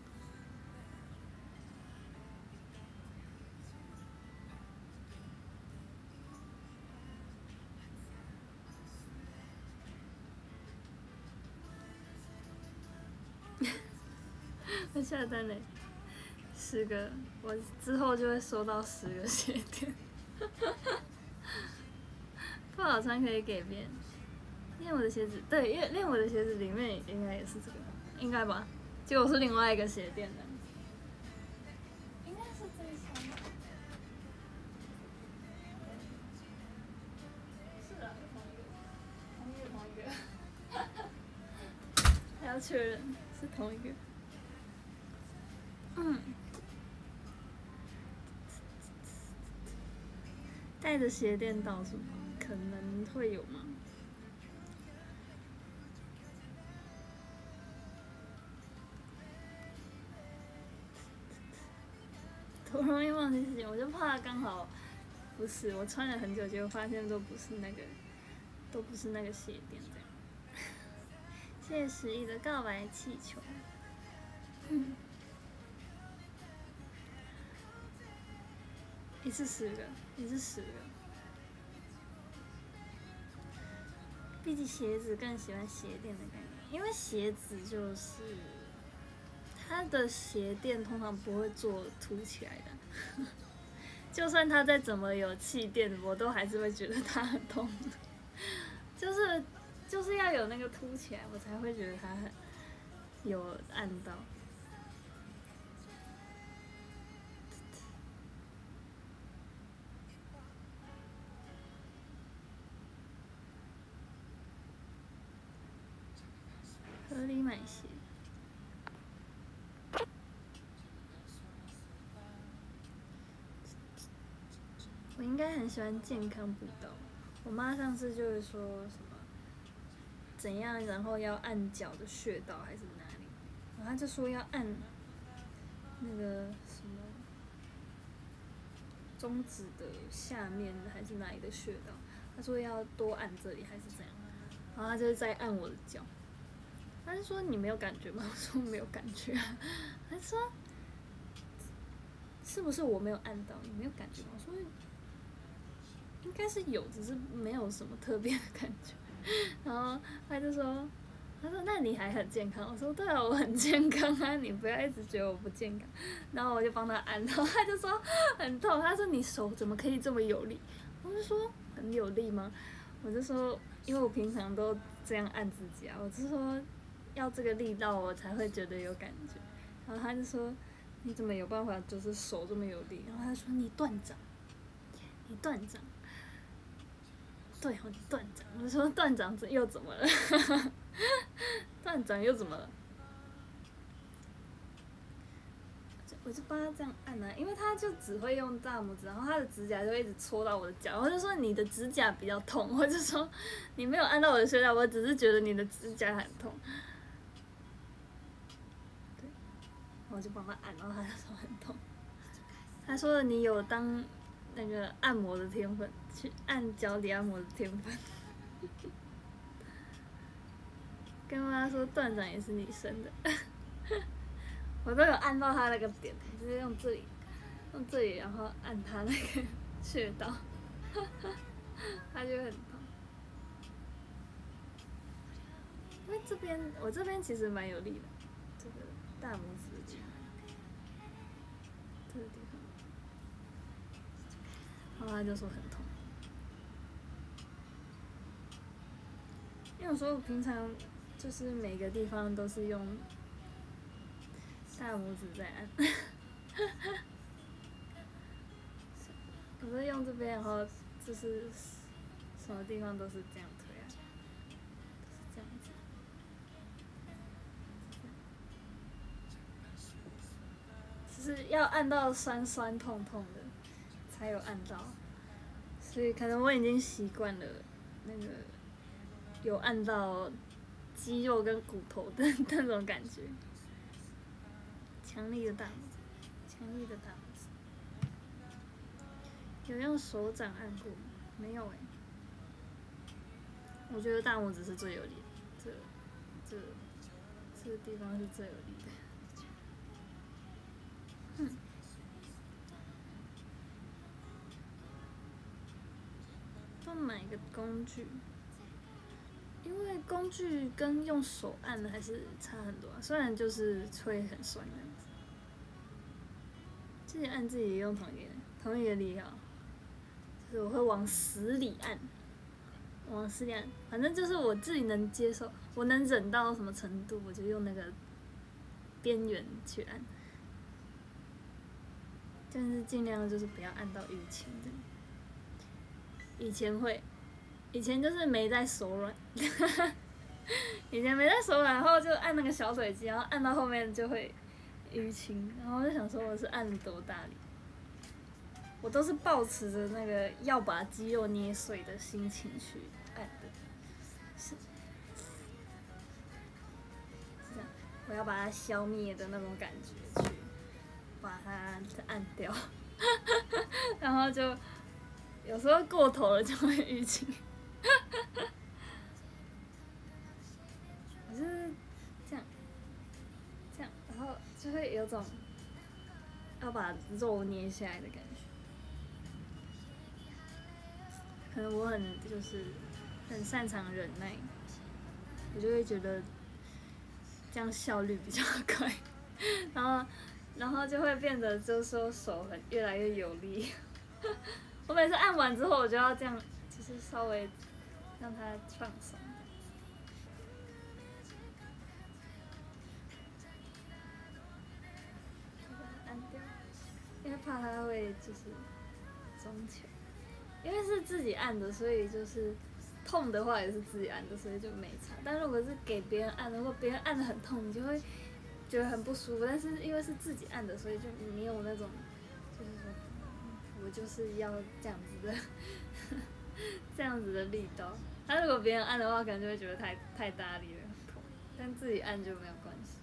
我下单嘞，十个，我之后就会收到十个鞋垫。不好穿可以给别人。练我的鞋子，对，练练我的鞋子里面应该也是这个，应该吧？结果是另外一个鞋垫的。应该是这一双吧？是啊，同一个，同一个，同一个。还要确认是同一个。嗯。带着鞋垫到处跑，可能会有吗？多容易忘记事情，我就怕刚好不是我穿了很久，结果发现都不是那个，都不是那个鞋垫这样。谢谢十亿的告白气球。嗯。一次十个，一次十个。比起鞋子更喜欢鞋垫的概念，因为鞋子就是它的鞋垫通常不会做凸起来的，就算它再怎么有气垫，我都还是会觉得它很痛。就是就是要有那个凸起来，我才会觉得它很有按到。合理买鞋。我应该很喜欢健康步道。我妈上次就是说什么怎样，然后要按脚的穴道还是哪里，然后她就说要按那个什么中指的下面还是哪里的穴道，她说要多按这里还是怎样，然后她就是在按我的脚。他就说你没有感觉吗？我说没有感觉啊。他说是不是我没有按到？你没有感觉吗？我说应该是有，只是没有什么特别的感觉。然后他就说，他说那你还很健康？我说对啊，我很健康啊，你不要一直觉得我不健康。然后我就帮他按，然后他就说很痛。他说你手怎么可以这么有力？我就说很有力吗？我就说因为我平常都这样按自己啊，我就说。要这个力道我才会觉得有感觉，然后他就说你怎么有办法就是手这么有力？然后他说你断掌，你断掌，对哦，你断掌。我说断掌又怎么了？断掌又怎么了？我就帮他这样按啊，因为他就只会用大拇指，然后他的指甲就会一直戳到我的脚，我就说你的指甲比较痛，我就说你没有按到我的穴道，我只是觉得你的指甲很痛。对，我就帮他按，然后他就说很痛。他说你有当那个按摩的天分，去按脚底按摩的天分。跟妈妈说断掌也是你生的。我都有按到他那个点，就是用这里，用这里，然后按他那个穴道，他就很痛。因为这边我这边其实蛮有力的，这个大拇指的地方，这个地方，然后他就说很痛。因为有时候平常就是每个地方都是用大拇指在按，我是用这边，然后就是什么地方都是这样推啊，都是这样子，就是要按到酸酸痛痛的才有按到，所以可能我已经习惯了那个有按到肌肉跟骨头的那种感觉。强力的大拇指，强力的大拇指。有用手掌按过吗？没有哎、欸。我觉得大拇指是最有力的，这这这个地方是最有力的。嗯。要买个工具，因为工具跟用手按的还是差很多、啊，虽然就是会很酸这样子。自己按自己也用同一个同一个力道，就是我会往死里按，往死里按，反正就是我自己能接受，我能忍到什么程度，我就用那个边缘去按，但是尽量就是不要按到淤青的。以前会，以前就是没在手软，以前没在手软，然后就按那个小腿肌，然后按到后面就会淤青，然后我就想说我是按多大力，我都是抱持着那个要把肌肉捏碎的心情去按的，是，是这样，我要把它消灭的那种感觉去把它按掉，然后就有时候过头了就会淤青，我就是这样，这样，然后就会有种要把肉捏下来的感觉。可能我很就是很擅长忍耐，我就会觉得这样效率比较快，然后然后就会变得就是说手很越来越有力。我每次按完之后，我就要这样，就是稍微让它放松。按掉，因为怕它会就是中球。因为是自己按的，所以就是痛的话也是自己按的，所以就没差。但如果是给别人按，如果别人按的很痛，你就会觉得很不舒服。但是因为是自己按的，所以就没有那种，就是说，我就是要这样子的，这样子的力道。他如果别人按的话，可能就会觉得太太大力了，很痛。但自己按就没有关系。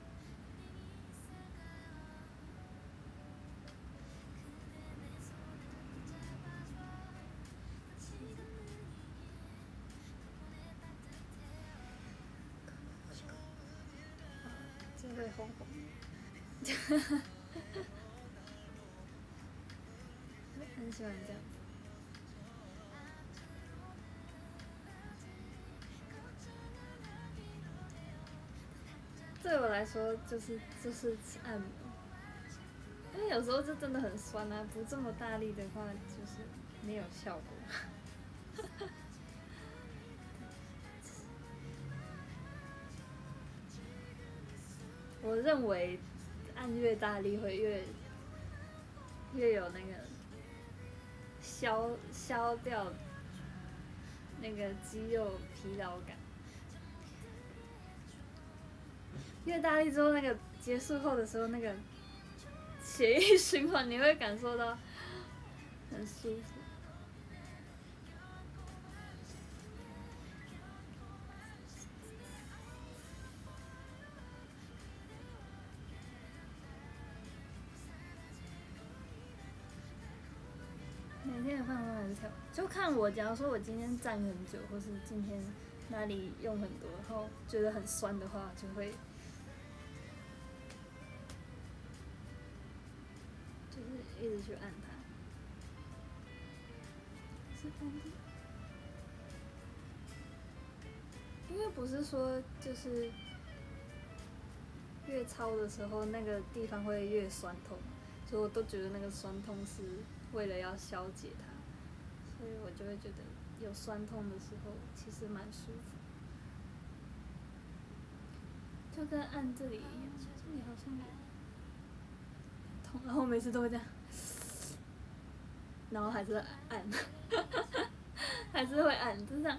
就会红红。很喜欢这样。对我来说，就是就是按摩，因为有时候就真的很酸啊，不这么大力的话，就是没有效果。我认为按越大力会越越有那个消消掉那个肌肉疲劳感。越大力之后，那个结束后的时候，那个血液循环你会感受到很舒服。每天的放松还是跳，就看我。假如说我今天站很久，或是今天哪里用很多，然后觉得很酸的话，就会就是一直去按它。是按的，因为不是说就是越操的时候那个地方会越酸痛，所以我都觉得那个酸痛是为了要消解它，所以我就会觉得有酸痛的时候其实蛮舒服，就跟按这里一样，这里好像有痛，然后我每次都会这样，然后还是按，还是会按，就这样，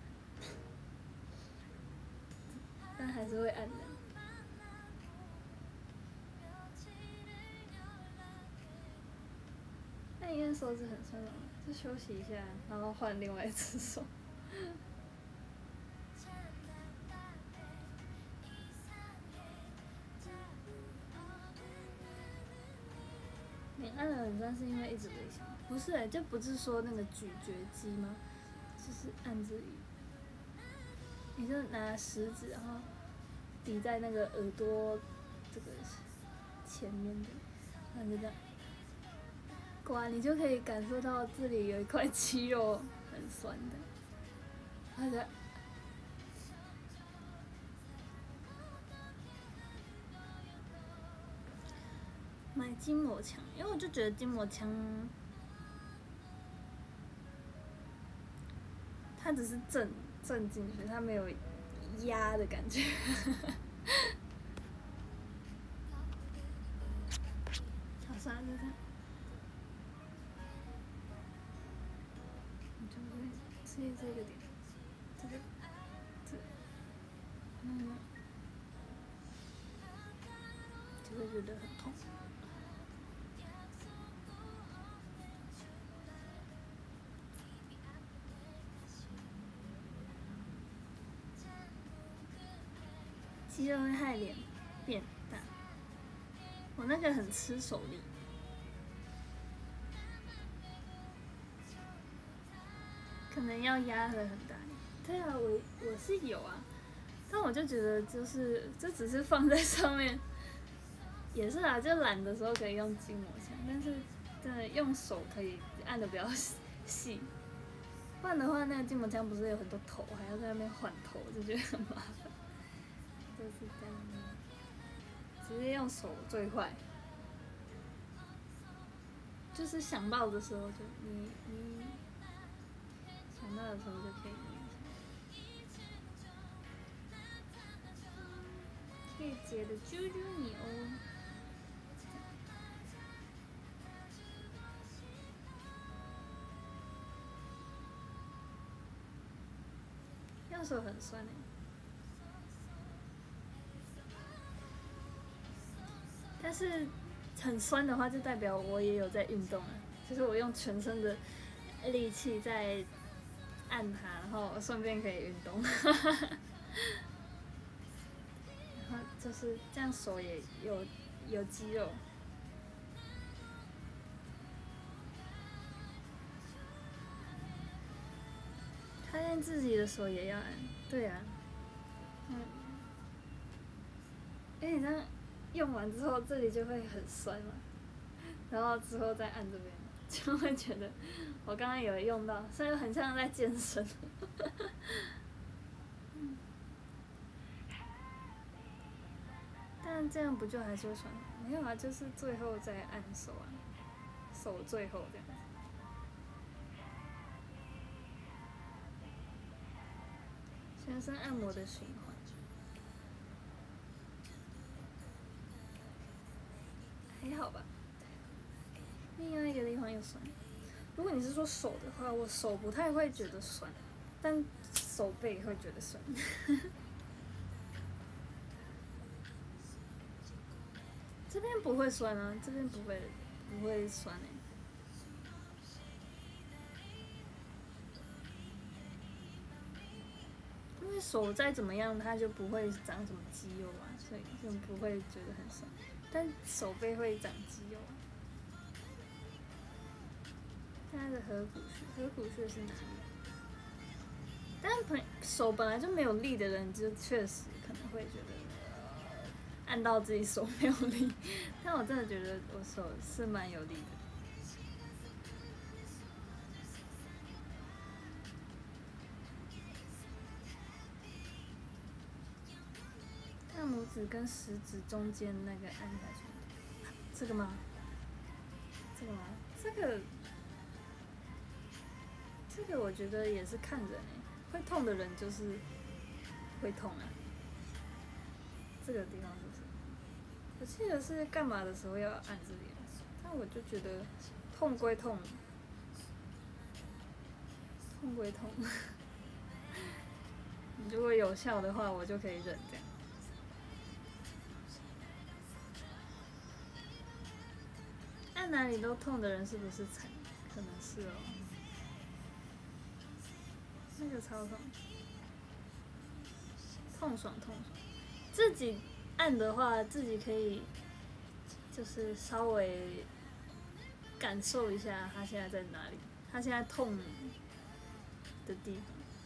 但还是会按的。按一按手指很酸软，就休息一下，然后换另外一只手。你按了很酸是因为一直微笑？不是、欸，就不是说那个咀嚼肌吗？就是按这里，你就拿食指，然后抵在那个耳朵这个前面的，然后就这样刮，你就可以感受到这里有一块肌肉很酸的，然后就买筋膜枪，因为我就觉得筋膜枪，它只是震震进去，它没有压的感觉。好，算了，就这样。你就会注意这个点，这个，这个，嗯，就会觉得很痛。肌肉会害脸变大，我那个很吃手力，可能要压的很大力。对啊，我我是有啊，但我就觉得就是这只是放在上面，也是啊，就懒的时候可以用筋膜枪，但是真的用手可以按的比较细，不然的话那个筋膜枪不是有很多头，还要在那边换头，就觉得很麻烦。就是这样，直接用手最快。就是想到的时候就你你想到的时候就可以捏一下，可以接着揪揪你哦。右手很酸诶、欸，但是很酸的话，就代表我也有在运动啊，就是我用全身的力气在按它，然后顺便可以运动，然后就是这样手也有有肌肉。发现自己的手也要按，对啊，嗯，因为你这样用完之后，这里就会很酸嘛，然后之后再按这边，就会觉得我刚刚有用到，所以很像在健身。但这样不就还是会酸？没有啊，就是最后再按手啊，手最后这样子。全身按摩的循环。 还好吧。另外一个地方又酸。如果你是说手的话，我手不太会觉得酸，但手背会觉得酸。这边不会酸啊，这边不会不会酸诶、欸。因为手再怎么样，它就不会长什么肌肉啊，所以就不会觉得很酸。但手背会长肌肉啊。它的合谷穴，合谷穴是哪里？但本手本来就没有力的人，就确实可能会觉得。按到自己手没有力，但我真的觉得我手是蛮有力的。大拇指跟食指中间那个按下去，这个吗？这个吗？这个，这个我觉得也是看人诶、欸，会痛的人就是会痛啊。这个地方是不是？我记得是干嘛的时候要按这里，但我就觉得痛归痛，痛归痛。如果有效的话，我就可以忍这样。按哪里都痛的人是不是惨？可能是哦。那个超痛，痛爽痛爽。自己按的话，自己可以就是稍微感受一下他现在在哪里，他现在痛的地方。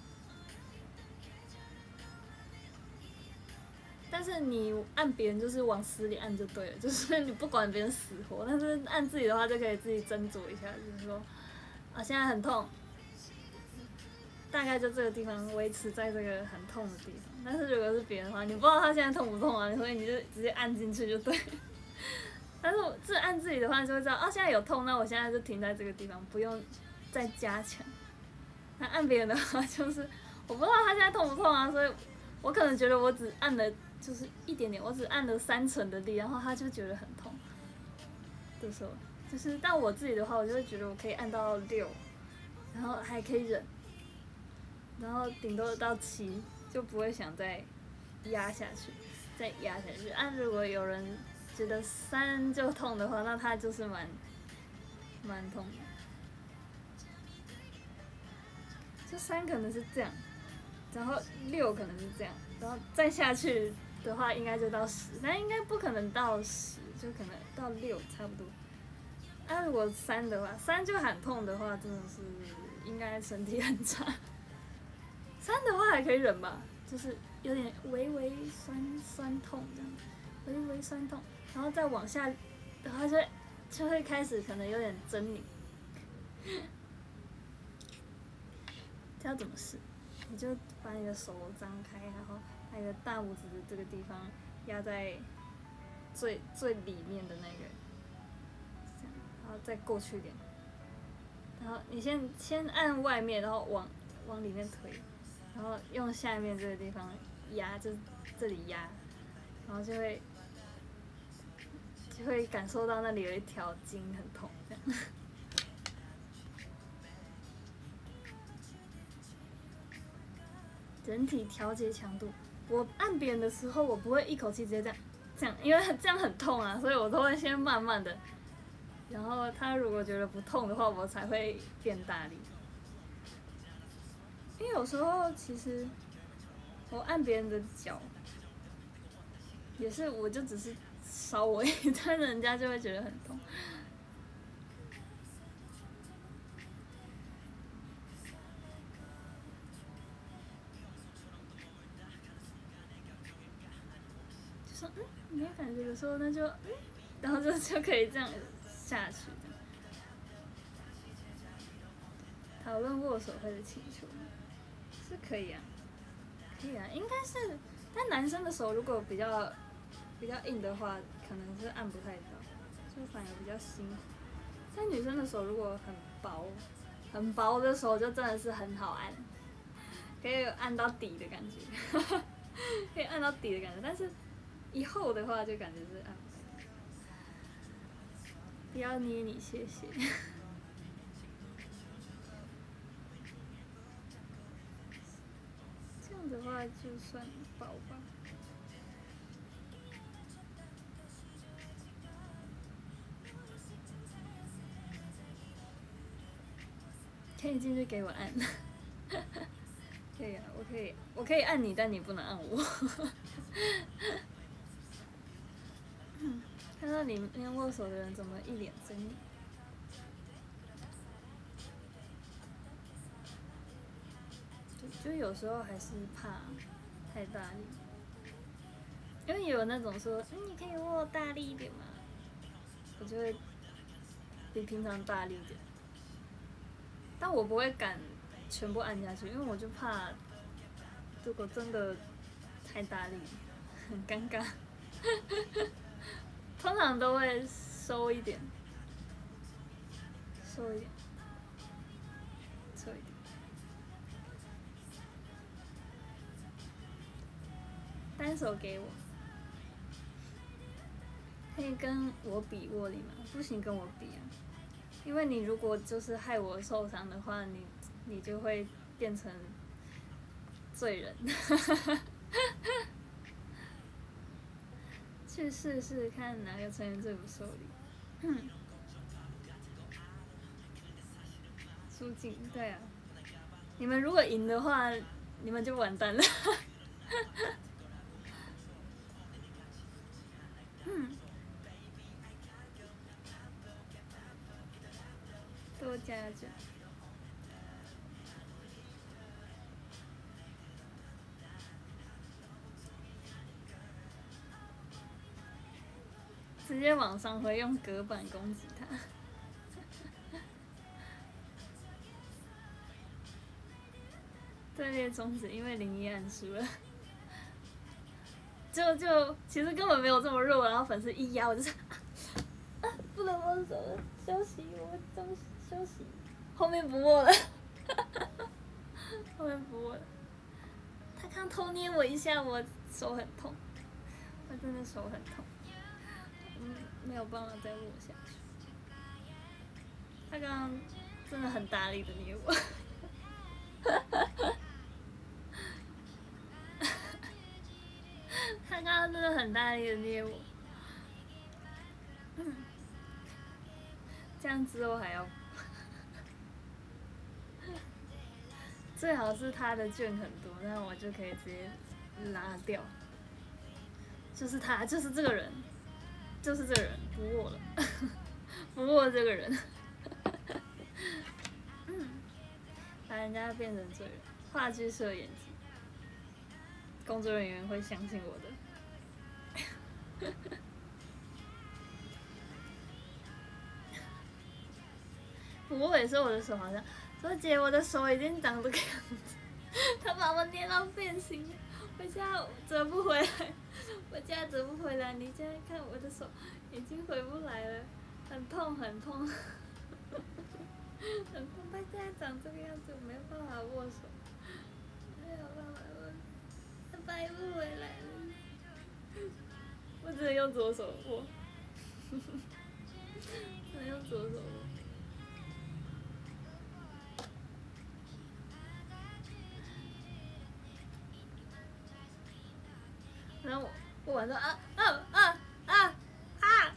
但是你按别人就是往死里按就对了，就是你不管别人死活，但是按自己的话就可以自己斟酌一下，就是说，啊现在很痛，大概就这个地方维持在这个很痛的地方。但是如果是别人的话，你不知道他现在痛不痛啊，所以你就直接按进去就对。但是我自按自己的话就会知道，啊现在有痛，那我现在就停在这个地方，不用再加强。那按别人的话就是我不知道他现在痛不痛啊，所以我可能觉得我只按了。就是一点点，我只按了三成的力，然后他就觉得很痛的时候，就是但我自己的话，我就会觉得我可以按到六，然后还可以忍，然后顶多到七，就不会想再压下去，再压下去。按、啊、如果有人觉得三就痛的话，那他就是蛮蛮痛的。就三可能是这样，然后六可能是这样，然后再下去。的话应该就到十，但应该不可能到十，就可能到六差不多。那、啊、如果三的话，三就喊痛的话，真的是应该身体很差。三的话还可以忍吧，就是有点微微酸酸痛这样，微微酸痛，然后再往下的话就就会开始可能有点狰狞。这要怎么试？你就把你的手张开，然后。那个大拇指的这个地方压在最最里面的那个，这样，然后再过去一点，然后你先先按外面，然后往往里面推，然后用下面这个地方压，就这里压，然后就会就会感受到那里有一条筋很痛，这样。整体调节强度。我按别人的时候，我不会一口气直接这样，这样，因为这样很痛啊，所以我都会先慢慢的，然后他如果觉得不痛的话，我才会变大力。因为有时候其实我按别人的脚，也是我就只是稍微，但人家就会觉得很痛。说嗯，没有感觉的时候，那就嗯，然后就就可以这样下去。讨论握手会的请求是可以啊，可以啊，应该是。但男生的手如果比较比较硬的话，可能是按不太到，就反而比较辛苦。但女生的手如果很薄，很薄的手就真的是很好按，可以按到底的感觉，可以按到底的感觉，但是。一厚的话就感觉是按不太到。 不要捏你，谢谢。这样的话就算抱吧。可以进去给我按。可以啊，我可以，我可以按你，但你不能按我。看到里面握手的人怎么一脸狰狞？就有时候还是怕太大力，因为有那种说，嗯，你可以握大力一点吗？我就会比平常大力一点，但我不会敢全部按下去，因为我就怕，如果真的太大力，很尴尬。通常都会收一点，收一点，收一点。单手给我，可以跟我比握力吗？不行，跟我比啊，因为你如果就是害我受伤的话，你你就会变成罪人。去试试看哪个成员最不受力。苏静，对啊，你们如果赢的话，你们就完蛋了。嗯，多加奖。直接往上挥，用隔板攻击他。队列终止，因为林一安输了。就就其实根本没有这么弱，然后粉丝一压我就是啊，不能握手了，休息，我终休息。后面不握了，后面不握了。他刚偷捏我一下，我手很痛，我真的手很痛。嗯，没有办法再握下去。他刚刚真的很大力的捏我。他刚刚真的很大力的捏我。嗯，这样之后还要，最好是他的券很多，那我就可以直接拉掉。就是他，就是这个人。就是这个人不握了，不握这个人。嗯，把人家变成罪人，话剧社演技，工作人员会相信我的。不过也是我的手好像，说姐，我的手已经长这个样子，他把我捏到变形了，我现在折不回来。我现在折不回来，你现在看我的手已经回不来了，很痛很痛，很痛。他现在长这个样子，我没有办法握手，没有办法握，他掰不回来了，我只能用左手握，只能用左手握。然后我我晚上啊啊啊啊啊！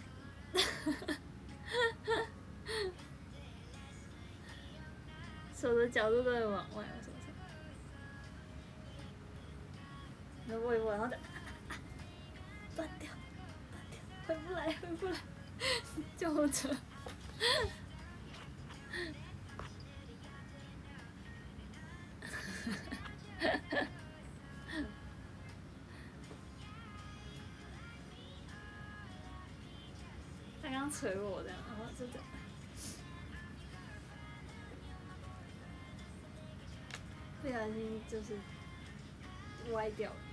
手的角度都会往外，我手上。然后握一握，然后就断掉，断掉，回不来，回不来，救护车。他刚捶我这样，然后就这样，不小心就是歪掉了。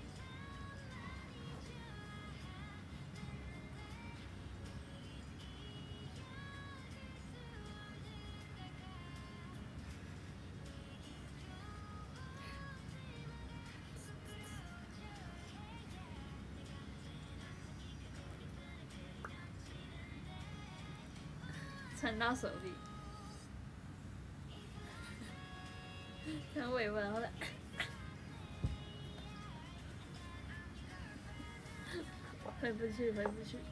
传到手臂，像尾巴，然后再回不去，回不去。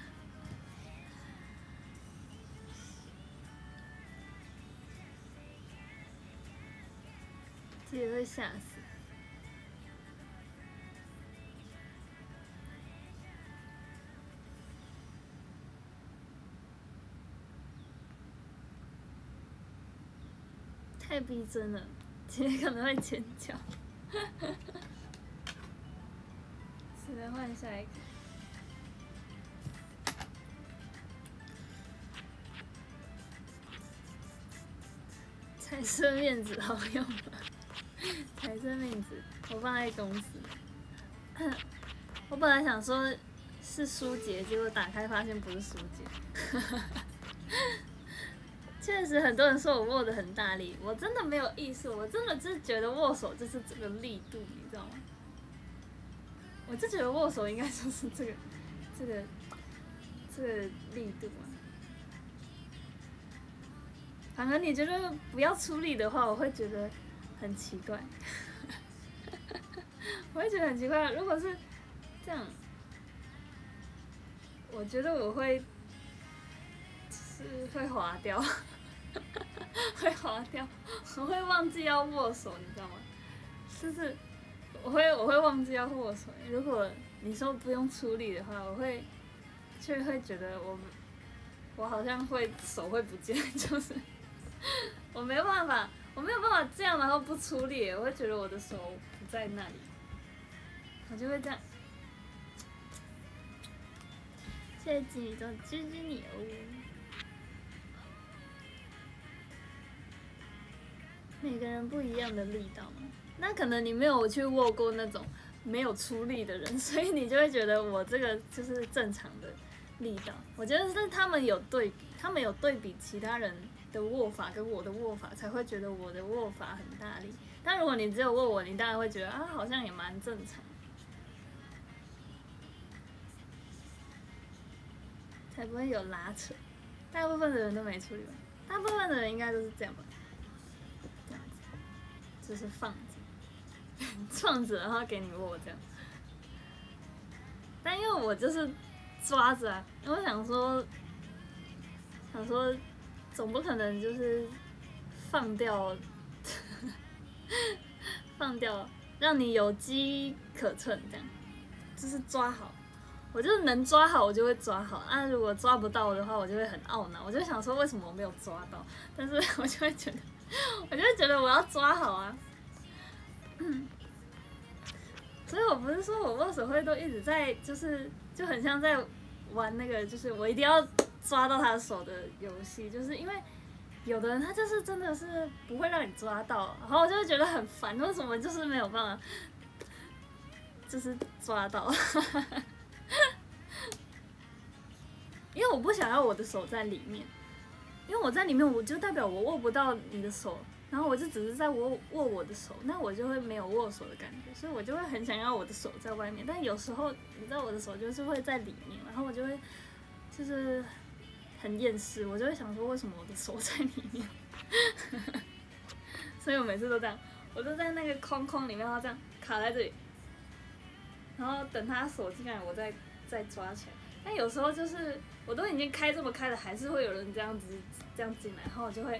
自己会吓死。太逼真了，今天可能会尖叫。只能换下一个。彩色面纸好用吗？彩色面纸我放在公司。我本来想说是书结，结果打开发现不是书结。确实，很多人说我握得很大力，我真的没有意识，我真的就是觉得握手就是这个力度，你知道吗？我就觉得握手应该就是这个、这个、这个力度啊。反正你觉得不要出力的话，我会觉得很奇怪。我会觉得很奇怪，如果是这样，我觉得我会是会滑掉。会滑掉，我会忘记要握手，你知道吗？就是我会我会忘记要握手。如果你说不用出力的话，我会却会觉得我我好像会手会不见，就是我没有办法，我没有办法这样然后不出力，我会觉得我的手不在那里，我就会这样。谢谢金宇宙支持你哦。每个人不一样的力道嘛，那可能你没有去握过那种没有出力的人，所以你就会觉得我这个就是正常的力道。我觉得是他们有对比，他们有对比其他人的握法跟我的握法，才会觉得我的握法很大力。但如果你只有握我，你当然会觉得啊，好像也蛮正常，才不会有拉扯。大部分的人都没出力吧？大部分的人应该都是这样吧？就是放着，放着，然后给你握这样。但因为我就是抓着啊，我想说，想说，总不可能就是放掉，放掉，让你有机可乘这样，就是抓好。我就是能抓好，我就会抓好。啊，如果抓不到的话，我就会很懊恼。我就想说，为什么我没有抓到？但是我就会觉得。我就觉得我要抓好啊，嗯，所以我不是说我握手会都一直在，就是就很像在玩那个，就是我一定要抓到他的手的游戏，就是因为有的人他就是真的是不会让你抓到，然后我就会觉得很烦，为什么就是没有办法，就是抓到，因为我不想要我的手在里面。因为我在里面，我就代表我握不到你的手，然后我就只是在握握我的手，那我就会没有握手的感觉，所以我就会很想要我的手在外面。但有时候你知道我的手就是会在里面，然后我就会就是很厌世，我就会想说为什么我的手在里面，所以我每次都这样，我就在那个框框里面，然后这样卡在这里，然后等他手进来，我再再抓起来。但有时候就是我都已经开这么开了，还是会有人这样子这样进来，然后我就会，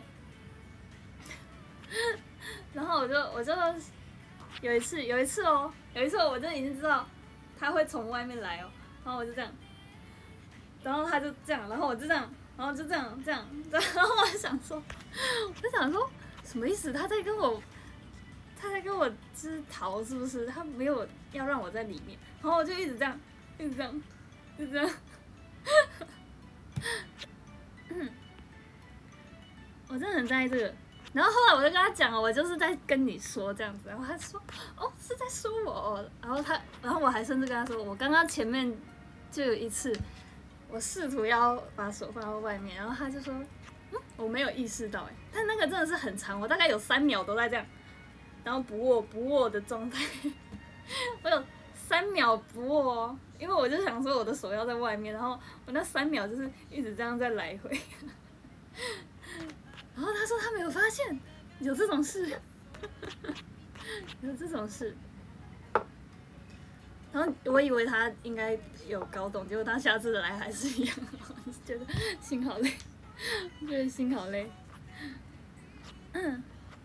然后我就我就有一次有一次哦，有一次我就已经知道他会从外面来哦，然后我就这样，然后他就这样，然后我就这样，然后就这样这样，然后我就想说，我就想说什么意思？他在跟我他在跟我就是逃是不是？他没有要让我在里面，然后我就一直这样一直这样。就这样，嗯，我真的很在意这个。然后后来我就跟他讲了，我就是在跟你说这样子。然后他说：“哦，是在说我哦。”然后他，然后我还甚至跟他说：“我刚刚前面就有一次，我试图要把手放到外面，然后他就说：‘嗯，我没有意识到。’哎，但那个真的是很长，我大概有三秒都在这样，然后不握不握的状态，我有三秒不握哦。”因为我就想说我的手要在外面，然后我那三秒就是一直这样在来回， 然后他说他没有发现有这种事，有这种事。然后我以为他应该有搞懂，结果他下次来还是一样，我就觉得心好累，觉得心好累。嗯，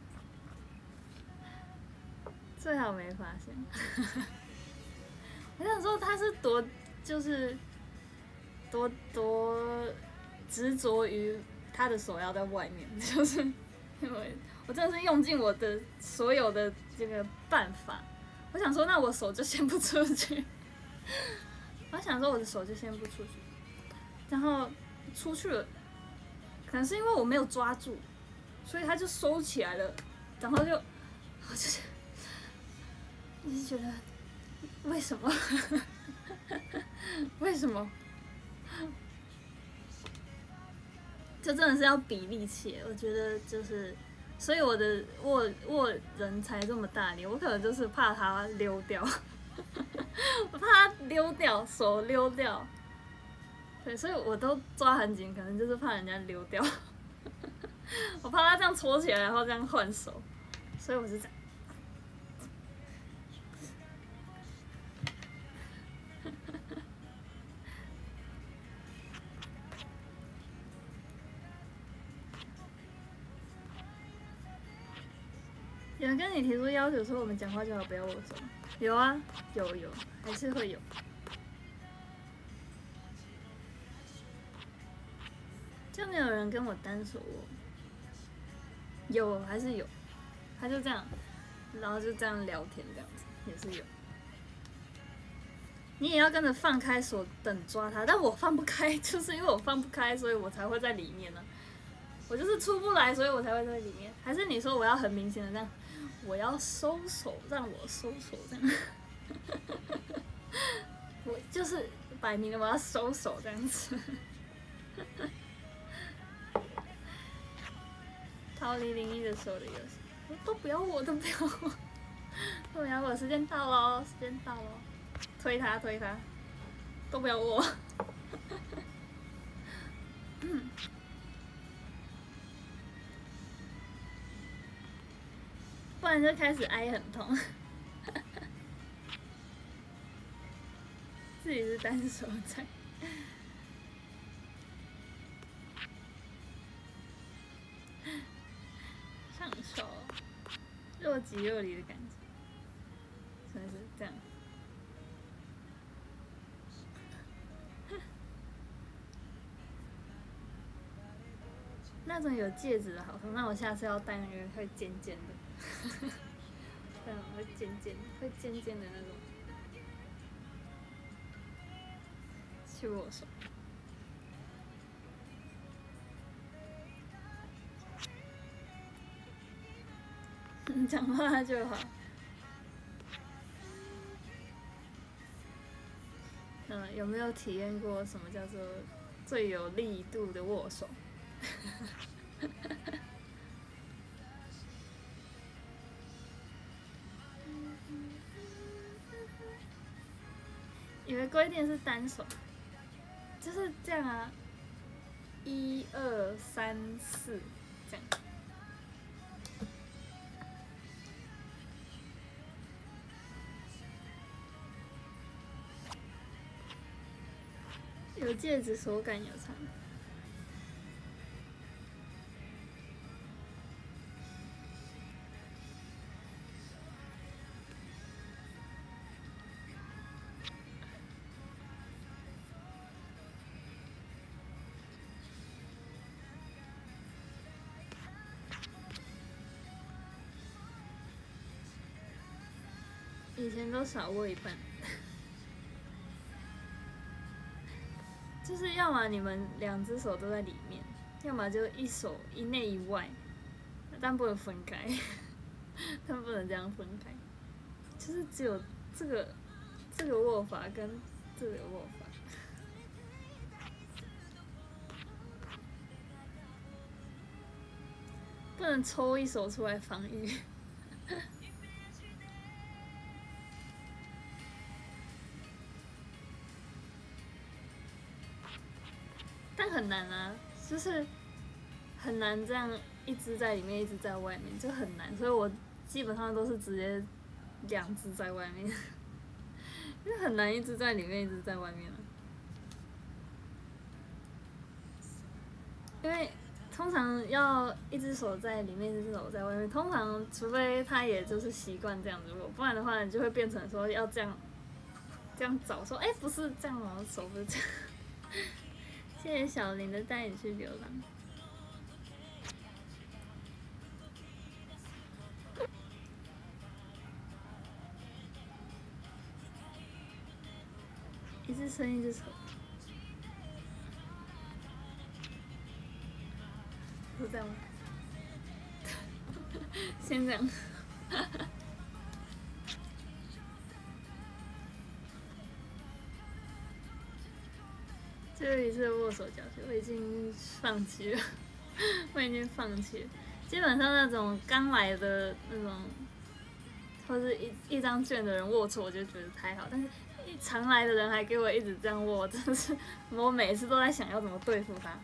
最好没发现。我想说他是多就是多多执着于他的手要在外面，就是因为我真的是用尽我的所有的这个办法。我想说，那我手就先不出去。我想说，我的手就先不出去，然后出去了，可能是因为我没有抓住，所以他就收起来了，然后就，我就是，就是觉得，为什么？为什么？就真的是要比力气，我觉得就是。所以我的握握人才这么大力，我可能就是怕它溜掉，我怕它溜掉，手溜掉。对，所以我都抓很紧，可能就是怕人家溜掉。我怕他这样搓起来，然后这样换手，所以我是这样。有人跟你提出要求说我们讲话最好不要握手，有啊，有有，还是会有。就没有人跟我单手握，有还是有，他就这样，然后就这样聊天这样子，也是有。你也要跟着放开手等抓他，但我放不开，就是因为我放不开，所以我才会在里面呢、啊。我就是出不来，所以我才会在里面。还是你说我要很明显的这样？我要收手，让我收手这样。我就是摆明了我要收手这样子。逃离灵异的手的游戏，都不要我，都不要我，都不要我。时间到喽，时间到喽，推他，推他，都不要我。嗯。不然就开始挨很痛。自己是单手在。上手，若即若离的感觉，真的是这样。那种有戒指的好痛，那我下次要戴那个会尖尖的，对，会尖尖，会尖尖的那种，去握手。你讲话就好。嗯，有没有体验过什么叫做最有力度的握手？以为规定是单手，就是这样啊，一二三四这样。有戒指手感有差。以前都少握一半。就是要么你们两只手都在里面，要么就一手一内一外，但不能分开，但不能这样分开，就是只有这个这个握法跟这个握法，不能抽一手出来防御。但很难啊，就是很难这样一只在里面，一只在外面，就很难，所以我基本上都是直接两只在外面，因为很难一只在里面，一只在外面啊。因为通常要一只手在里面，一只手在外面，通常除非他也就是习惯这样子握，不然的话你就会变成说要这样这样找，说哎、欸、不是这样哦，手不是这样。谢谢小林的带你去流浪。一只伸一只手，是这样吗？先这样。最后一次握手教学，我已经放弃了，我已经放弃了。基本上那种刚来的那种，或是一一张卷的人握错，我就觉得还好。但是一常来的人还给我一直这样握，真的是我每次都在想要怎么对付他。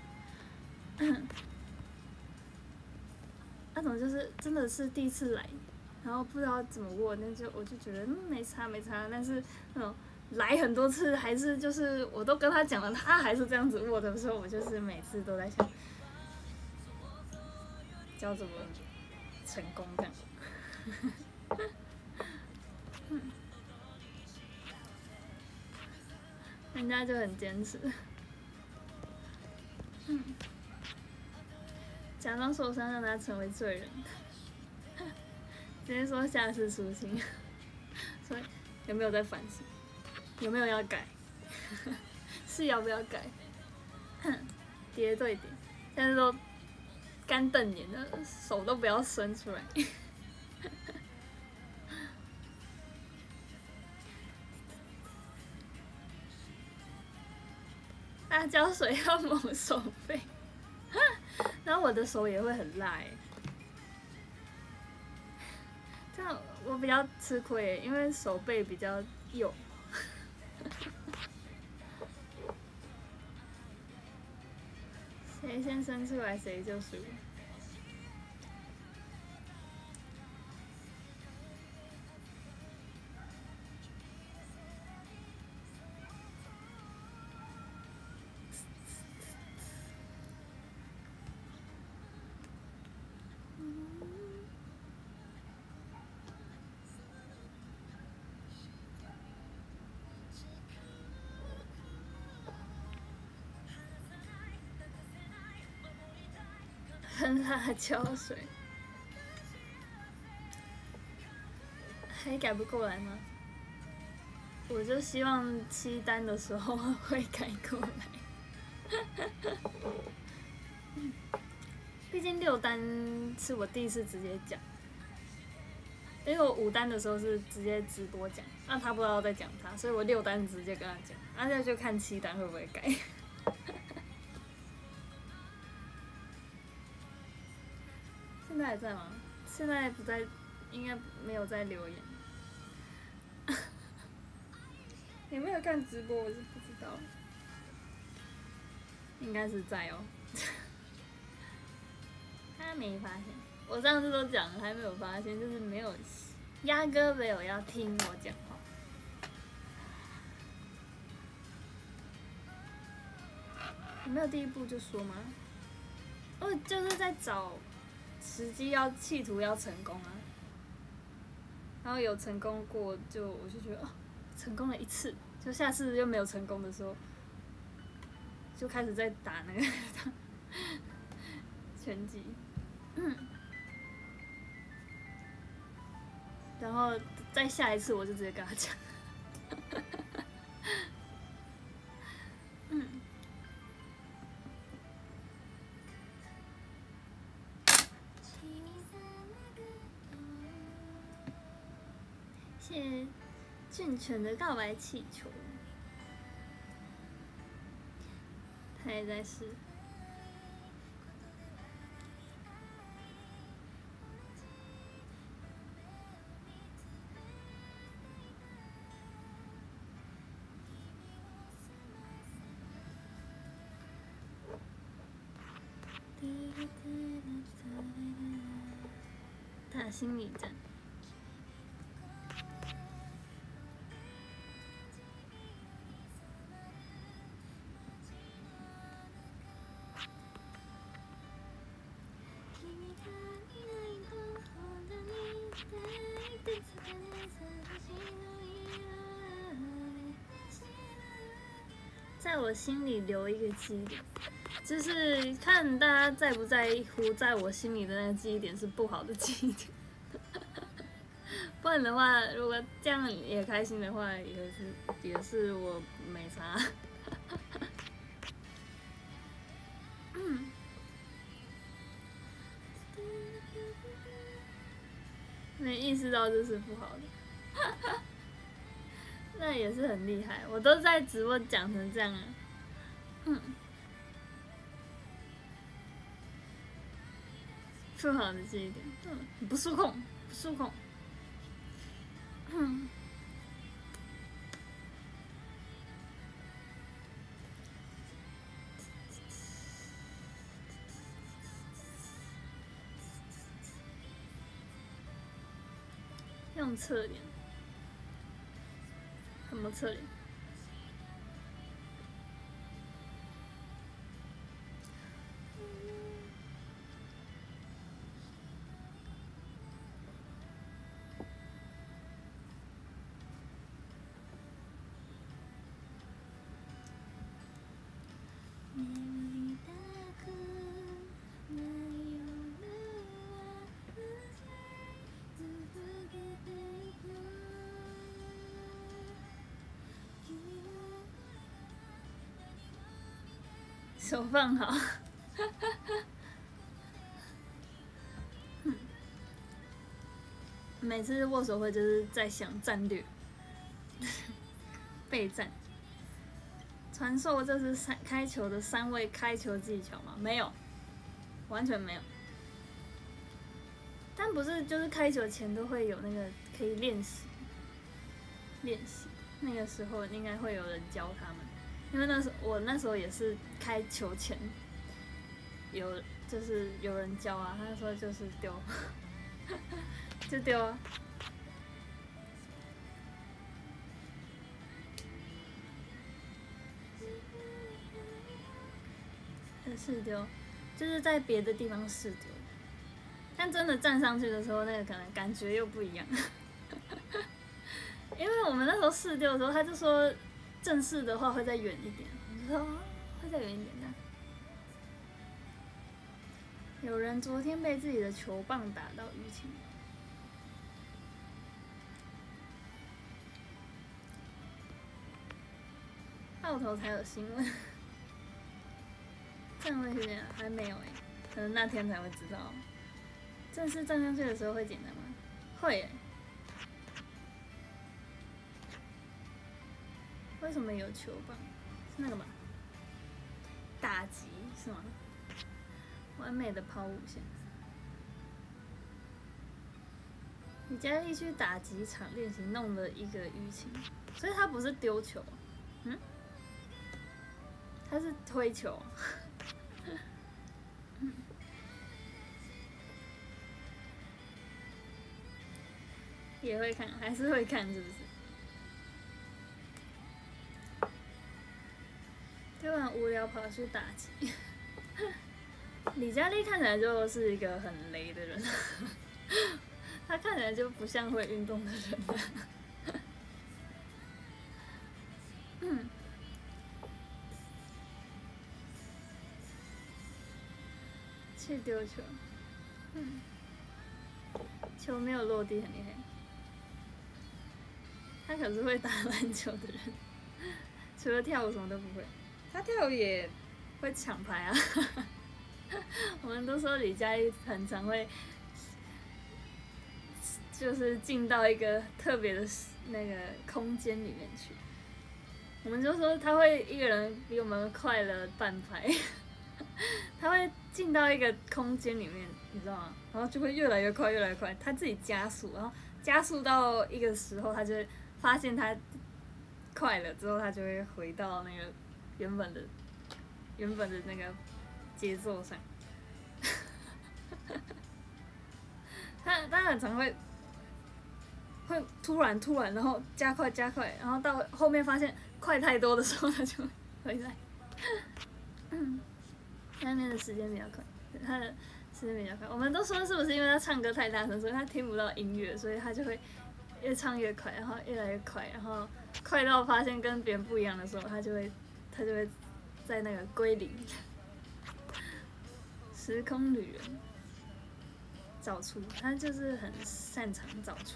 那种就是真的是第一次来，然后不知道怎么握，那就我就觉得嗯没差没差。但是那种来很多次，还是就是我都跟他讲了，他还是这样子握的时候，我就是每次都在想，教怎么成功这样。人家就很坚持。嗯。假装受伤，让他成为罪人。直接说下次粗心。所以有没有在反省？有没有要改？是要不要改？叠对点，现在都干瞪眼的，手都不要伸出来。辣椒水要抹手背。然后我的手也会很辣欸，这样我比较吃亏欸，因为手背比较幼。谁先伸出来谁就输。喷辣椒水，还改不过来吗？我就希望七单的时候会改过来。毕竟六单是我第一次直接讲，因为我五单的时候是直接直播讲，那他不知道在讲他，所以我六单直接跟他讲，那现在就看七单会不会改。现在还在吗？现在不在，应该没有在留言。有没有看直播？我是不知道。应该是在哦。他没发现，我上次都讲了，还没有发现，就是没有，压根没有要听我讲话。有没有第一步就说吗？我就是在找时机，要企图要成功啊。然后有成功过，就我就觉得哦，成功了一次，就下次又没有成功的时候，就开始在打那个拳击。嗯，然后再下一次我就直接跟他讲。嗯，谢谢俊全的告白气球，他也在试。 打心理战。在我心里留一个记忆点，就是看大家在不在乎，在我心里的那个记忆点是不好的记忆点。不然的话，如果这样也开心的话，也是也是我没差。嗯，没意识到这是不好的。那也是很厉害，我都在直播讲成这样了。嗯，不好的记忆点，嗯，不受控，不受控。嗯，用侧脸，什么侧脸？手放好。每次握手会就是在想战略，备战。传授这是三开球的三位开球技巧吗？没有，完全没有。但不是就是开球前都会有那个可以练习，练习那个时候应该会有人教他们。因为那时候我那时候也是开球前，有就是有人教啊，他说就是丢，就丢啊。试丢，就是在别的地方试丢，但真的站上去的时候，那个可能感觉又不一样。因为我们那时候试丢的时候，他就说正式的话会再远一点，我就说会再远一点的。有人昨天被自己的球棒打到淤青，到头才有新闻。站位训练还没有哎、欸，可能那天才会知道。正式站上去的时候会简单吗？会、欸。为什么有球棒？是那个吗？打击是吗？完美的抛物线。李佳丽去打击场练习，弄了一个淤青，所以他不是丢球，嗯，他是推球。嗯，也会看，还是会看，是不是？突然无聊跑去打击。李佳丽看起来就是一个很雷的人，她看起来就不像会运动的人。嗯。去丢球，嗯，球没有落地很厉害。他可是会打篮球的人，除了跳舞什么都不会。他跳舞也会抢拍啊。我们都说李佳丽很常会，就是进到一个特别的那个空间里面去。我们就说他会一个人比我们快了半拍。他会进到一个空间里面，你知道吗？然后就会越来越快，越来越快。他自己加速，然后加速到一个时候，他就会发现他快了之后，他就会回到那个原本的原本的那个节奏上。 他他很常会会突然突然，然后加快加快，然后到后面发现快太多的时候，他就会回来。嗯，下面的时间比较快，他的时间比较快。我们都说是不是因为他唱歌太大声，所以他听不到音乐，所以他就会越唱越快，然后越来越快，然后快到发现跟别人不一样的时候，他就会他就会在那个归零。时空旅人找出，他就是很擅长找出。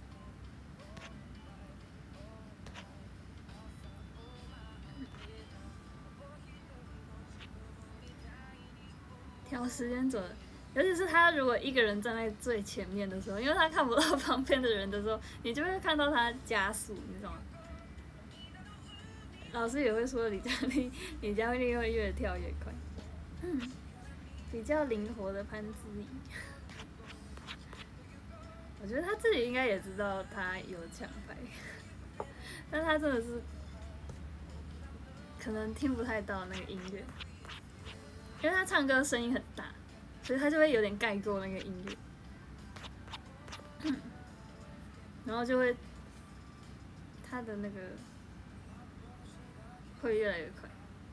挑时间走的，尤其是他如果一个人站在最前面的时候，因为他看不到旁边的人的时候，你就会看到他加速，你知道吗？老师也会说李佳丽，李佳丽会越跳越快。嗯，比较灵活的潘之怡，我觉得他自己应该也知道他有抢拍，但他真的是可能听不太到那个音乐。因为他唱歌声音很大，所以他就会有点盖过那个音乐，然后就会他的那个会越来越快。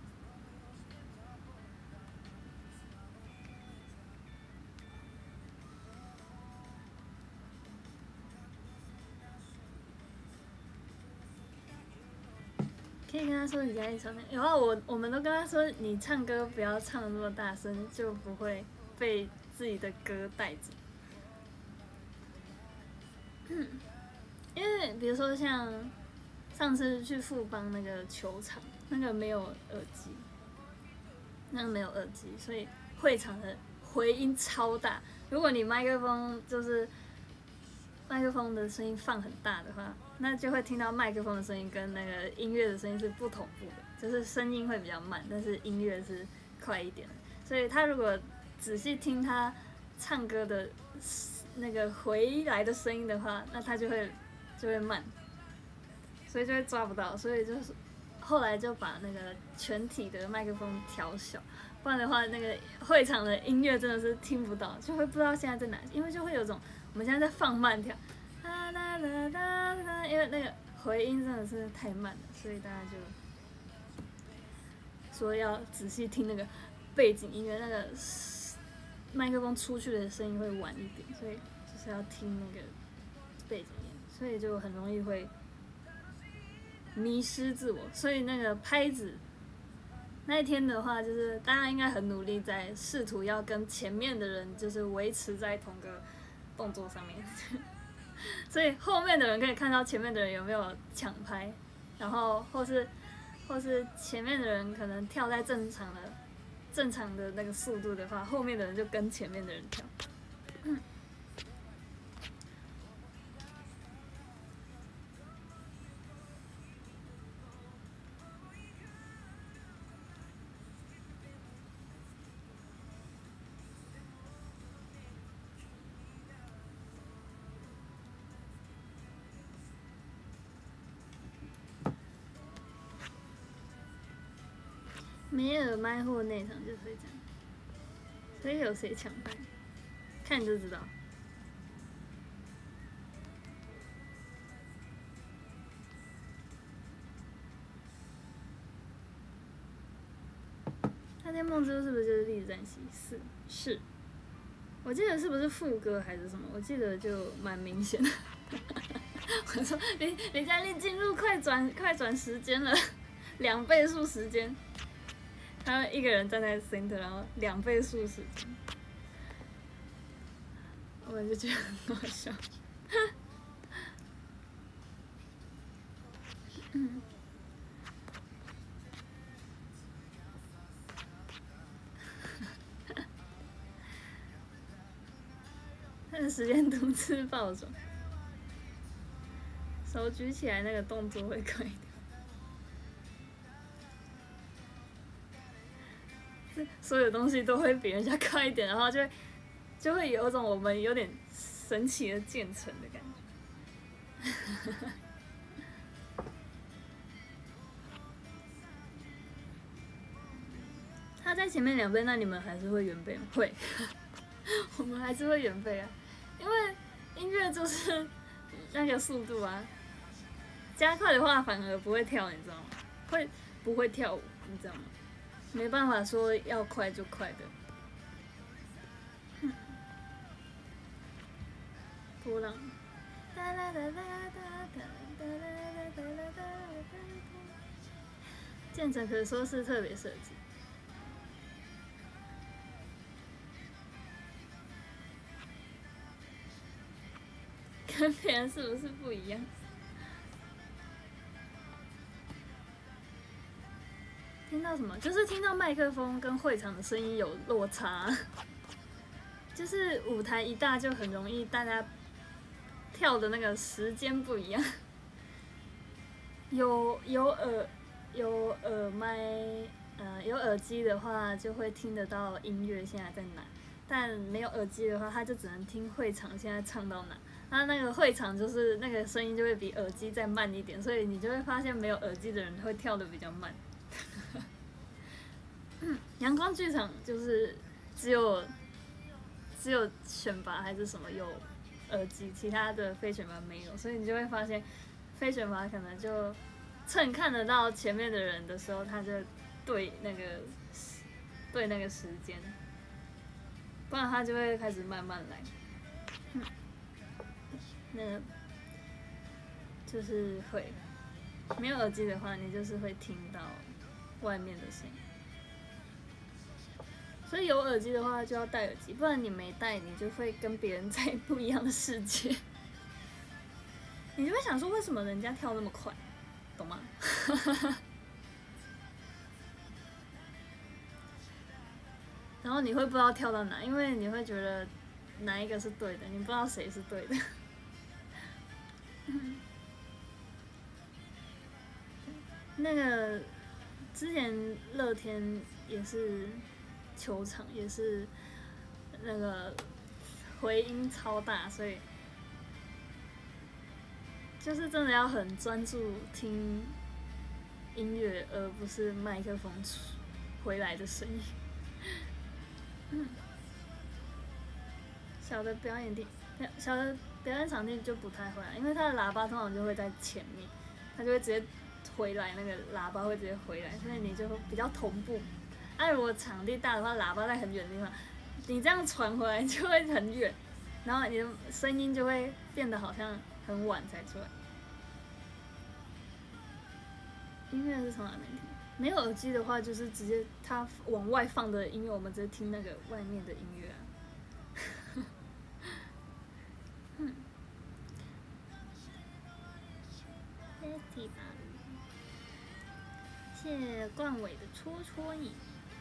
可以跟他说你家里吵闹，然后我我们都跟他说，你唱歌不要唱那么大声，就不会被自己的歌带走。嗯，因为比如说像上次去富邦那个球场，那个没有耳机，那个没有耳机，所以会场的回音超大。如果你麦克风就是麦克风的声音放很大的话，那就会听到麦克风的声音跟那个音乐的声音是不同步的，就是声音会比较慢，但是音乐是快一点的。所以他如果仔细听他唱歌的那个回来的声音的话，那他就会就会慢，所以就会抓不到。所以就是后来就把那个全体的麦克风调小，不然的话那个会场的音乐真的是听不到，就会不知道现在在哪，因为就会有种我们现在在放慢跳。哒哒哒哒哒，因为那个回音真的是太慢了，所以大家就说要仔细听那个背景音乐，那个麦克风出去的声音会晚一点，所以就是要听那个背景音，所以就很容易会迷失自我。所以那个拍子那一天的话，就是大家应该很努力在试图要跟前面的人就是维持在同个动作上面。所以后面的人可以看到前面的人有没有抢拍，然后或是或是前面的人可能跳在正常的正常的那个速度的话，后面的人就跟前面的人跳。嗯，没耳麦或内场就会这样，所以有谁抢拍，看就知道。那天梦之是不是就是栗子战sĩ？是是，我记得是不是副歌还是什么？我记得就蛮明显的。我说林林嘉丽进入快转快转时间了，两倍速时间。他一个人站在 center， 然后两倍速时间，我就觉得很好笑。嗯，他的时间独自暴走，手举起来那个动作会快一点。所有东西都会比人家快一点，然后就会就会有一种我们有点神奇的渐层的感觉。他在前面两倍，那你们还是会原倍吗？会。 我们还是会原配啊，因为音乐就是那个速度啊，加快的话反而不会跳，你知道吗？会不会跳舞？你知道吗？没办法说要快就快的。波浪。建成可说是特别设计。跟别人是不是不一样？听到什么？就是听到麦克风跟会场的声音有落差，就是舞台一大就很容易大家跳的那个时间不一样。有有耳有耳麦，呃，有耳机的话就会听得到音乐现在在哪，但没有耳机的话，他就只能听会场现在唱到哪。他那个会场就是那个声音就会比耳机再慢一点，所以你就会发现没有耳机的人会跳得比较慢。阳光剧场就是只有只有选拔还是什么有耳机，其他的非选拔没有，所以你就会发现非选拔可能就趁看得到前面的人的时候，他就对那个对那个时间，不然他就会开始慢慢来。嗯那个就是会没有耳机的话，你就是会听到外面的声音。所以有耳机的话就要戴耳机，不然你没戴，你就会跟别人在不一样的世界。你就会想说，为什么人家跳那么快，懂吗？然后你会不知道跳到哪，因为你会觉得哪一个是对的，你不知道谁是对的。那个之前乐天也是球场，也是那个回音超大，所以就是真的要很专注听音乐，而不是麦克风回来的声音。嗯，小的表演地，小的表演场地就不太会啊，因为它的喇叭通常就会在前面，它就会直接回来，那个喇叭会直接回来，所以你就比较同步。啊，如果场地大的话，喇叭在很远的地方，你这样传回来就会很远，然后你的声音就会变得好像很晚才出来。音乐是从哪边听？没有耳机的话，就是直接它往外放的音乐，我们直接听那个外面的音乐啊。嗯。Betty 吧，谢冠伟的戳戳你。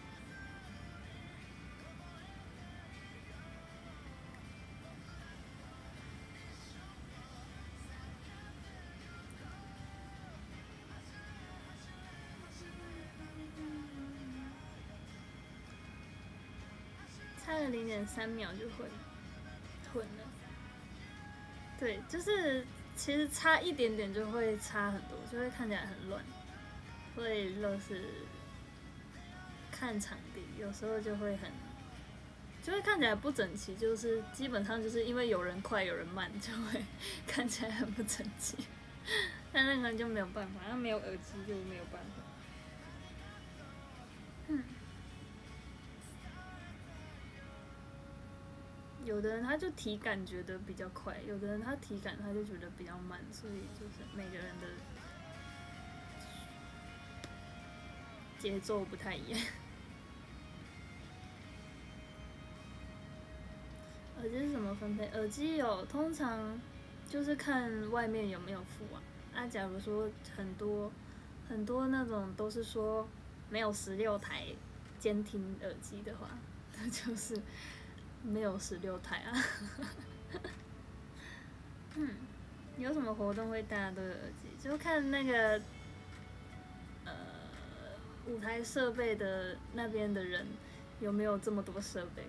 差了零点三秒就混混了。对，就是其实差一点点就会差很多，就会看起来很乱。所以就是看场地，有时候就会很，就会看起来不整齐，就是基本上就是因为有人快有人慢，就会看起来很不整齐。但那个人就没有办法，他没有耳机就没有办法。嗯。有的人他就体感觉得比较快，有的人他体感他就觉得比较慢，所以就是每个人的节奏不太一样。耳机是什么分配？耳机有通常就是看外面有没有附啊。啊，假如说很多很多那种都是说没有十六台监听耳机的话，那就是没有十六台啊。嗯，有什么活动会大家都有耳机？就看那个呃舞台设备的那边的人有没有这么多设备。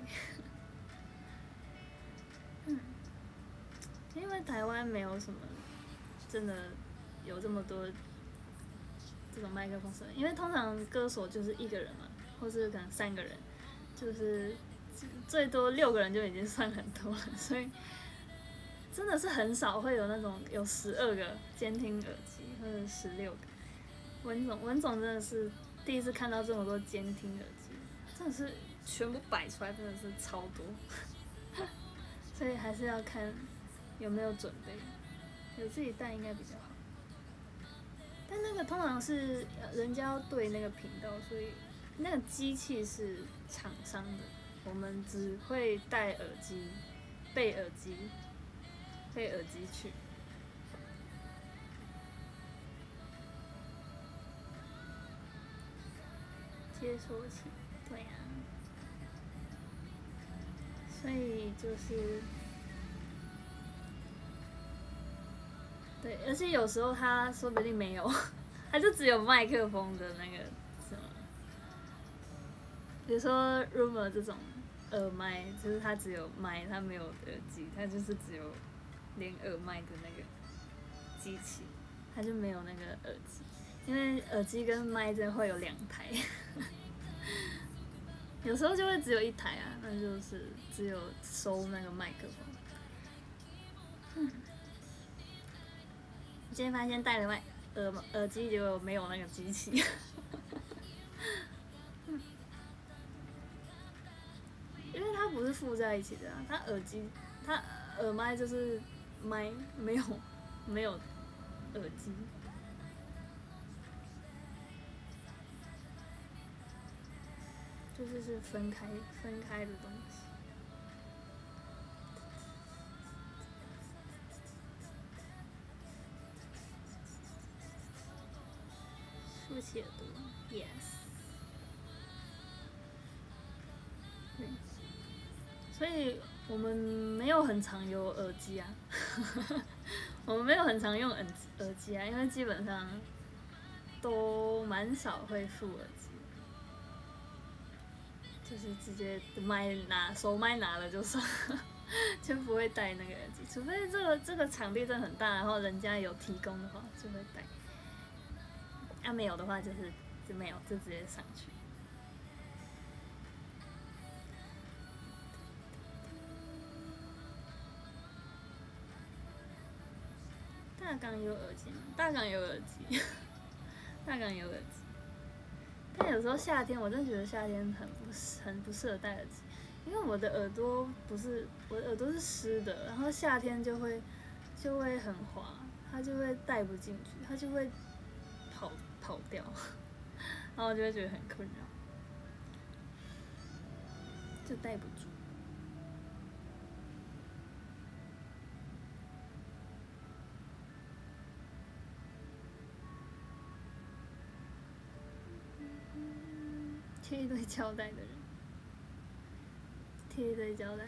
嗯，因为台湾没有什么真的有这么多这种麦克风设备，因为通常歌手就是一个人嘛，或是可能三个人，就是最多六个人就已经算很多了，所以真的是很少会有那种有十二个监听耳机或者十六个。文总文总真的是第一次看到这么多监听耳机，真的是全部摆出来，真的是超多，所以还是要看有没有准备，有自己带应该比较好。但那个通常是人家要对那个频道，所以那个机器是厂商的，我们只会戴耳机、备耳机、备耳机去。接收器，对呀、啊，所以就是，对，而且有时候他说不定没有，他就只有麦克风的那个什么，比如说 Rumor 这种耳麦，就是它只有麦，它没有耳机，它就是只有连耳麦的那个机器，它就没有那个耳机，因为耳机跟麦真的会有两台。有时候就会只有一台啊，那就是只有收那个麦克风。嗯，今天发现戴了麦耳耳机，结果没有那个机器。嗯，因为它不是附在一起的啊，它耳机它耳麦就是麦，没有没有耳机。就是是分开分开的东西。竖起耳朵 ，yes。对，所以我们没有很常有耳机啊，我们没有很常用耳耳机啊，因为基本上都蛮少会附耳机。就是直接麦拿手麦拿了就算了，就不会带那个耳机，除非这个这个场地真的很大，然后人家有提供的话就会带。要、啊、没有的话就是就没有，就直接上去。大港有耳机吗？大港有耳机，大港有耳机。但有时候夏天，我真的觉得夏天很不很不适合戴耳机，因为我的耳朵不是我的耳朵是湿的，然后夏天就会就会很滑，它就会戴不进去，它就会跑跑掉，然后我就会觉得很困扰，就戴不住。贴一堆胶带的人，贴一堆胶带。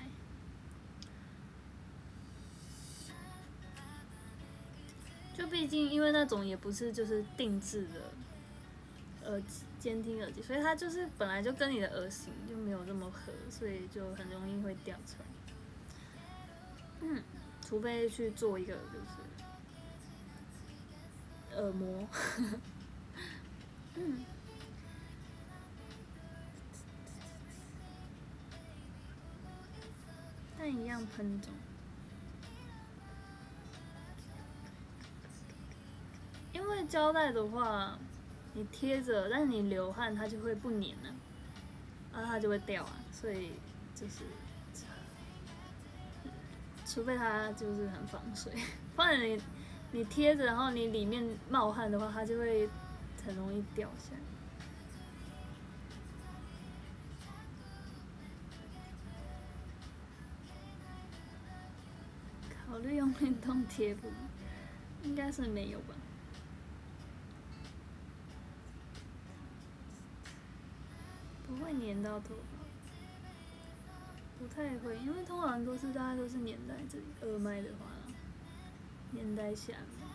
就毕竟因为那种也不是就是定制的耳机监听耳机，所以它就是本来就跟你的耳型就没有这么合，所以就很容易会掉出来。嗯，除非去做一个就是耳膜。嗯。但一样喷种，因为胶带的话，你贴着，但是你流汗它就会不粘了、啊，然后它就会掉啊，所以就是，除非它就是很防水，不然你你贴着，然后你里面冒汗的话，它就会很容易掉下来。考虑用运动贴布，应该是没有吧？不会粘到头发，不太会，因为通常都是大家都是粘在这里，耳麦的话，粘在下面。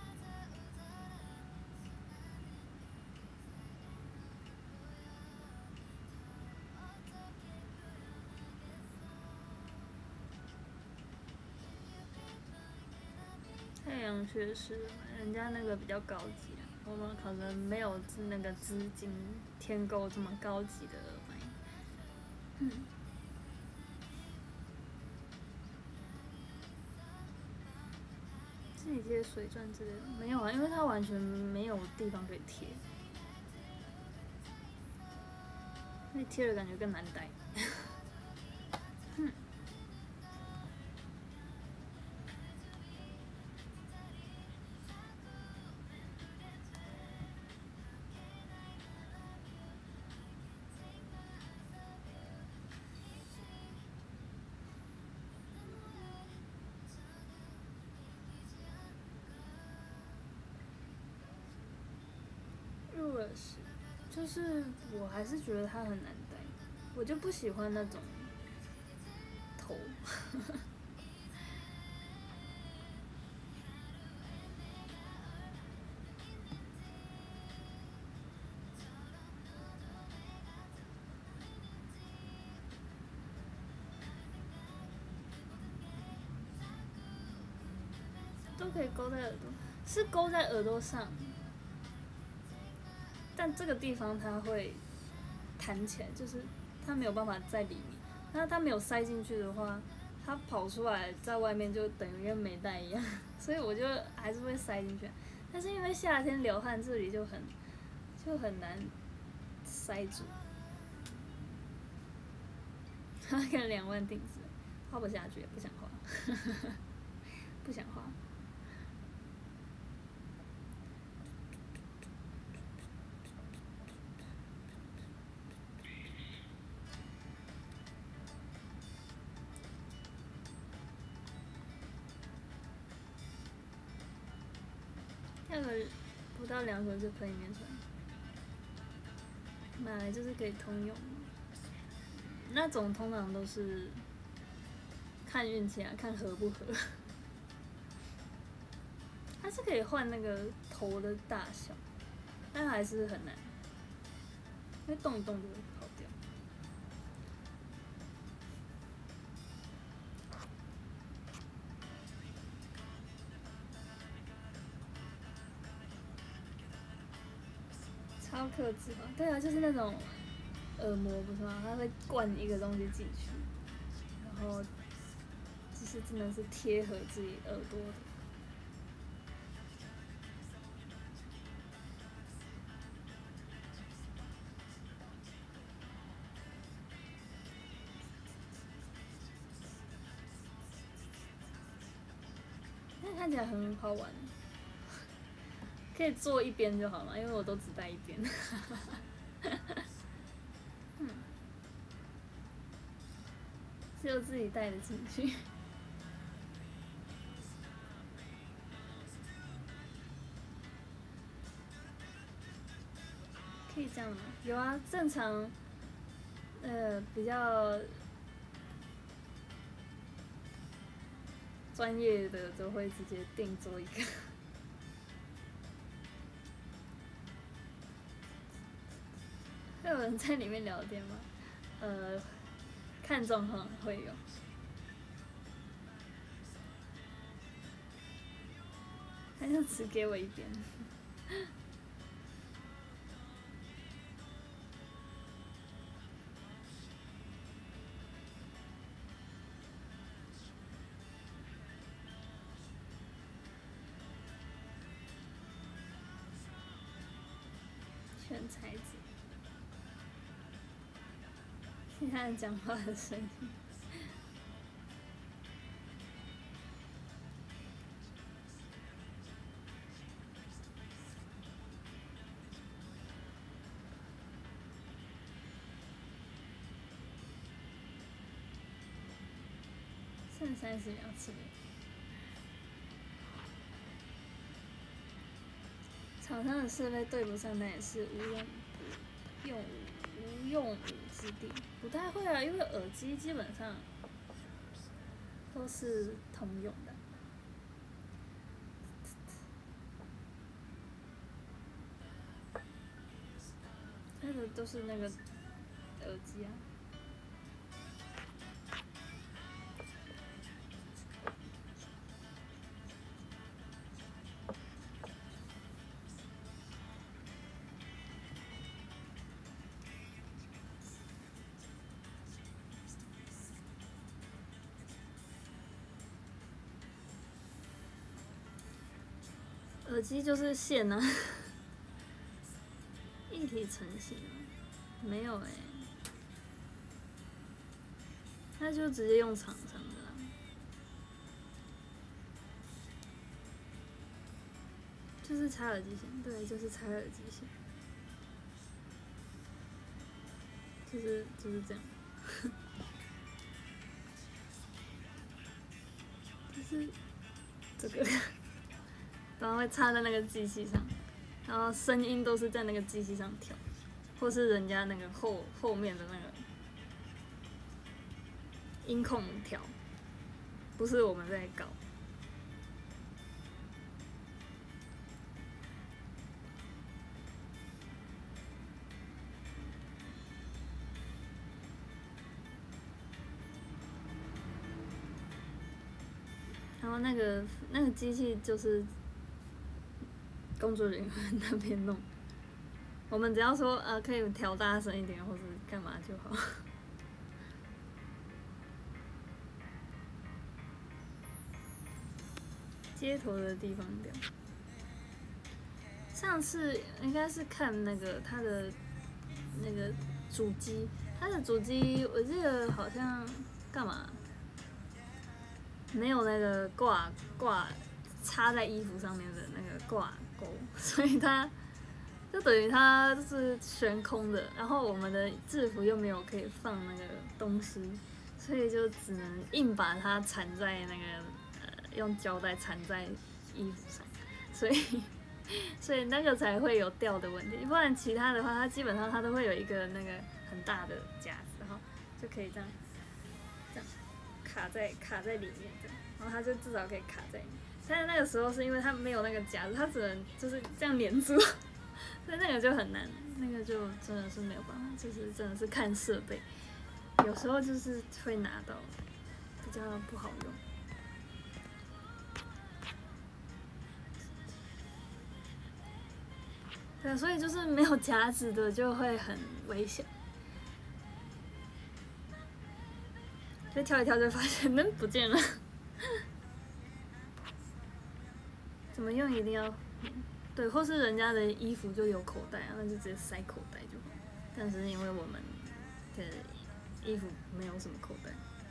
太阳穴是，人家那个比较高级啊，我们可能没有那个资金添购这么高级的耳麦。嗯， 体贴水钻之类的没有啊，因为它完全没有地方可以贴，那贴了感觉更难戴。嗯，入耳式，就是我还是觉得它很难戴，我就不喜欢那种头。都可以勾在耳朵，是勾在耳朵上，但这个地方它会弹起来，就是它没有办法在里面。那它没有塞进去的话，它跑出来在外面就等于跟没带一样，所以我就还是会塞进去。但是因为夏天流汗，这里就很就很难塞住。他看两万定制，花不下去，不想花，不想花。跳个不到两首就喷一面霜，买来就是可以通用。那种通常都是看运气啊，看合不合。它是可以换那个头的大小，但还是很难，因为动一动就会跑掉。超克制嘛，对啊，就是那种耳膜不是吗？它会灌一个东西进去，然后就是真的是贴合自己耳朵的。但看起来很好玩，可以做一边就好了，因为我都只戴一边。嗯，只有自己戴得进去。可以这样吗？有啊，正常，呃，比较专业的都会直接定做一个。会有人在里面聊天吗？呃，看状况会有。他就只给我一边。选材质，听他人讲话的声音。剩三十秒吃。厂商的设备对不上，那也是无用无用无用武之地。不太会啊，因为耳机基本上都是通用的。那个都是那个耳机啊。 耳机就是线啊，一体成型没有哎、欸，那就直接用厂商的啦，就是插耳机线，对，就是插耳机线，就是就是这样，就是这个，然后会插在那个机器上，然后声音都是在那个机器上调，或是人家那个后后面的那个音控调，不是我们在搞。然后那个那个机器就是工作人员那边弄，我们只要说呃可以调大声一点，或是干嘛就好。接头的地方调。上次应该是看那个它的那个主机，它的主机我记得好像干嘛？没有那个挂挂插在衣服上面的那个挂钩，所以它就等于它就是悬空的，然后我们的制服又没有可以放那个东西，所以就只能硬把它缠在那个呃用胶带缠在衣服上，所以所以那个才会有掉的问题，不然其他的话它基本上它都会有一个那个很大的夹子，然后就可以这样这样卡在卡在里面这样，然后它就至少可以卡在里面。但是那个时候是因为它没有那个夹子，它只能就是这样连住，所以那个就很难，那个就真的是没有办法，就是真的是看设备，有时候就是会拿到比较不好用。对，所以就是没有夹子的就会很危险，就跳一跳就发现人不见了。怎么用一定要对，或是人家的衣服就有口袋啊，那就直接塞口袋就好。但是因为我们的衣服没有什么口袋。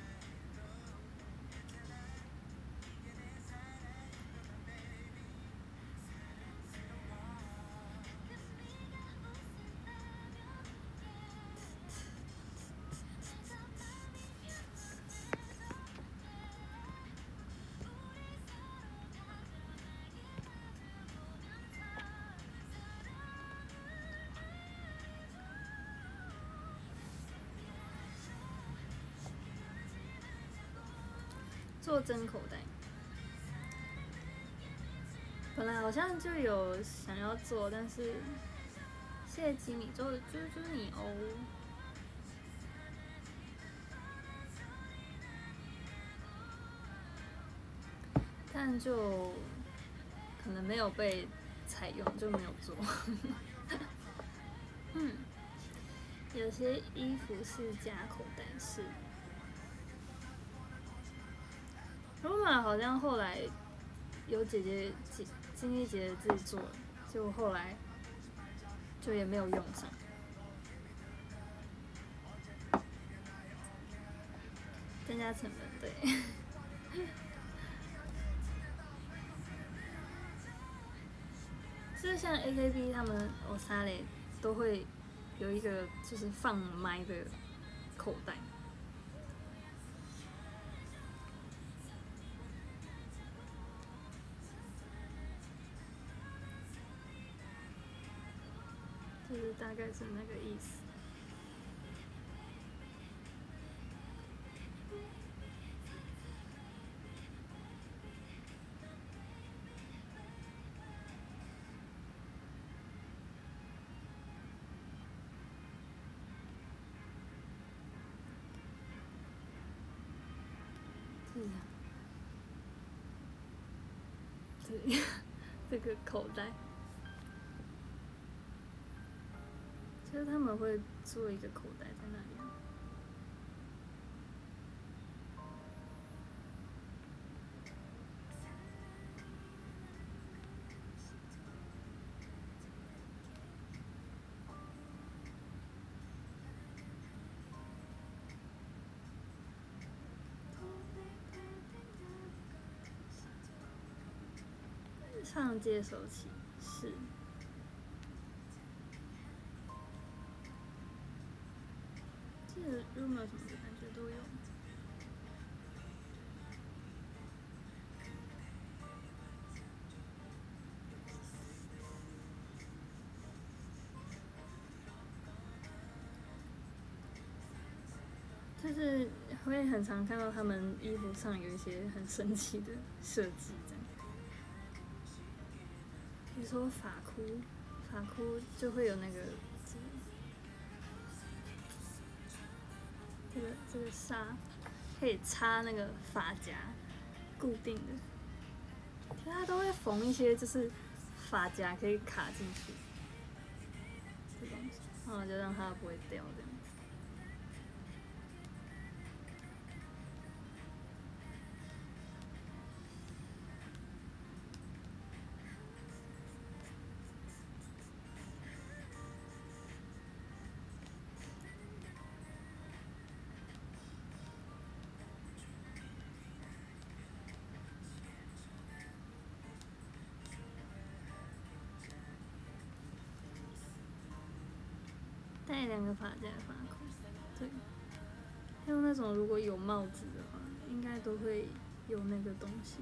做真口袋，本来好像就有想要做，但是谢谢吉米做的啾啾你哦，但就可能没有被采用，就没有做。嗯，有些衣服是加口袋式。Roma 好像后来有姐姐金金一姐自己做了，结果后来就也没有用上，增加成本对。就是像 A K B 他们 Osale 都会有一个就是放麦的口袋。就是大概是那个意思。是这样，这个口袋。就是他们会做一个口袋在那里啊。 上接手起是。这个有没有什么的感觉都有。就是会很常看到他们衣服上有一些很神奇的设计，这样。比如说发箍，发箍就会有那个这个这个纱，可以插那个发夹，固定的。就它都会缝一些，就是发夹可以卡进去的东西，然后就让它不会掉这样。戴两个发夹发箍，对。还有那种如果有帽子的话，应该都会有那个东西。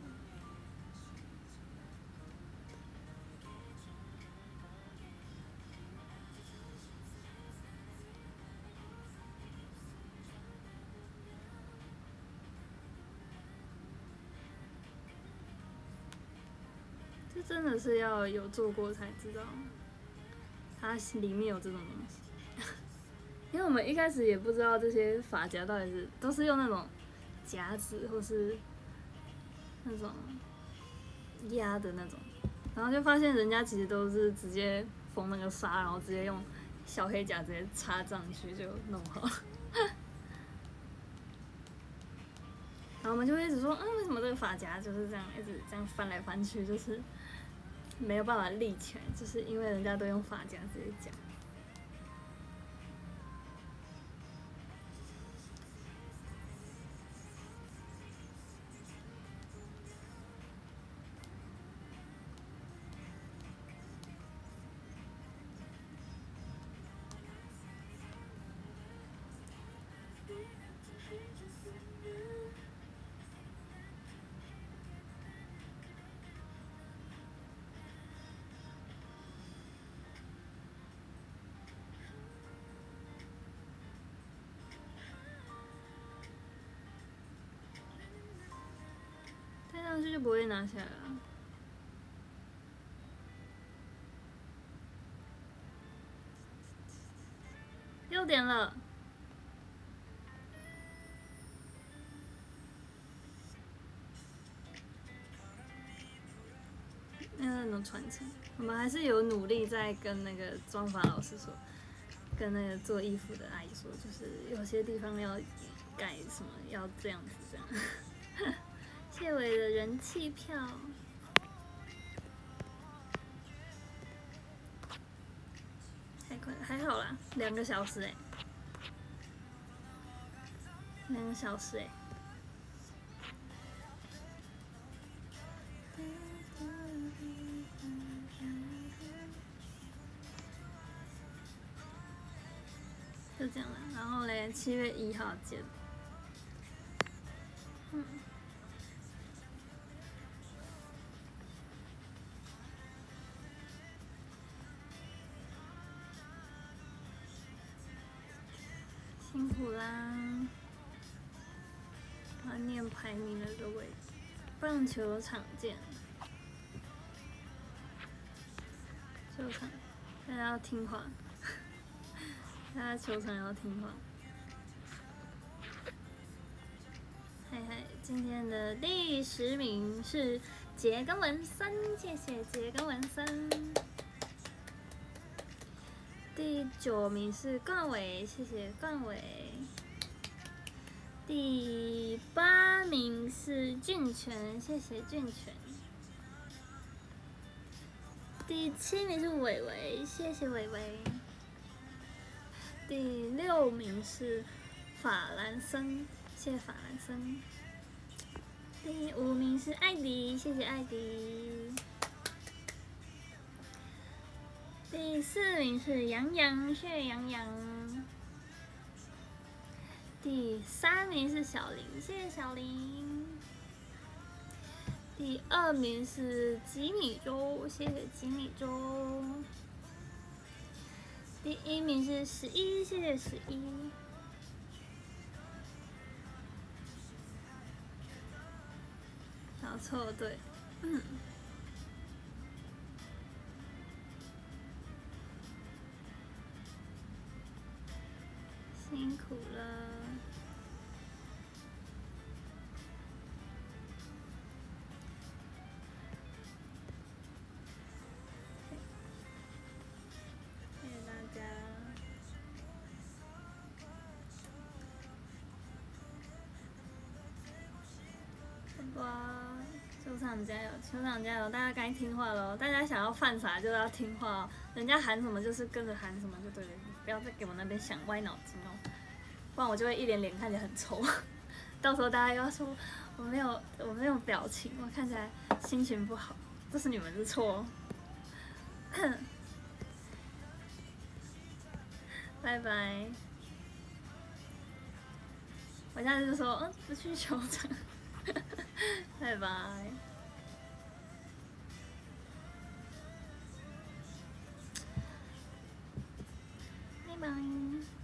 这真的是要有做过才知道，它里面有这种东西。因为我们一开始也不知道这些发夹到底是都是用那种夹子或是那种压的那种，然后就发现人家其实都是直接缝那个纱，然后直接用小黑夹直接插上去就弄好。然后我们就会一直说，嗯，为什么这个发夹就是这样一直这样翻来翻去，就是没有办法立起来，就是因为人家都用发夹直接夹。戴上去就不会拿下来了。六点了。那种传承，我们还是有努力在跟那个妆发老师说，跟那个做衣服的阿姨说，就是有些地方要改什么，要这样子这样。谢伟的人气票，太快了，还好啦，两个小时哎、欸，两个小时哎、欸。就这样了，然后嘞，七月一号见。嗯。辛苦啦！我要念排名了，各位。棒球场见。球场，大家要听话。大家球场要听话。嗨嗨，今天的第十名是杰跟文森，谢谢杰跟文森。第九名是冠伟，谢谢冠伟。第八名是俊全，谢谢俊全。第七名是伟伟，谢谢伟伟。第六名是法兰森，谢谢法兰森。第五名是艾迪，谢谢艾迪。 第四名是杨洋，谢谢杨洋。第三名是小林，谢谢小林。第二名是吉米周，谢谢吉米周。第一名是十一，谢谢十一。搞错对，嗯。辛苦了。谢谢大家。哇！球场加油，球场加油！大家该听话了，大家想要犯傻就要听话哦，人家喊什么就是跟着喊什么就对了，不要再给我那边想歪脑筋哦，不然我就会一脸脸看起来很丑，到时候大家又要说我没有我没有表情，我看起来心情不好，这是你们的错。拜拜。我下次就说，嗯，不去球场。拜拜。拜拜。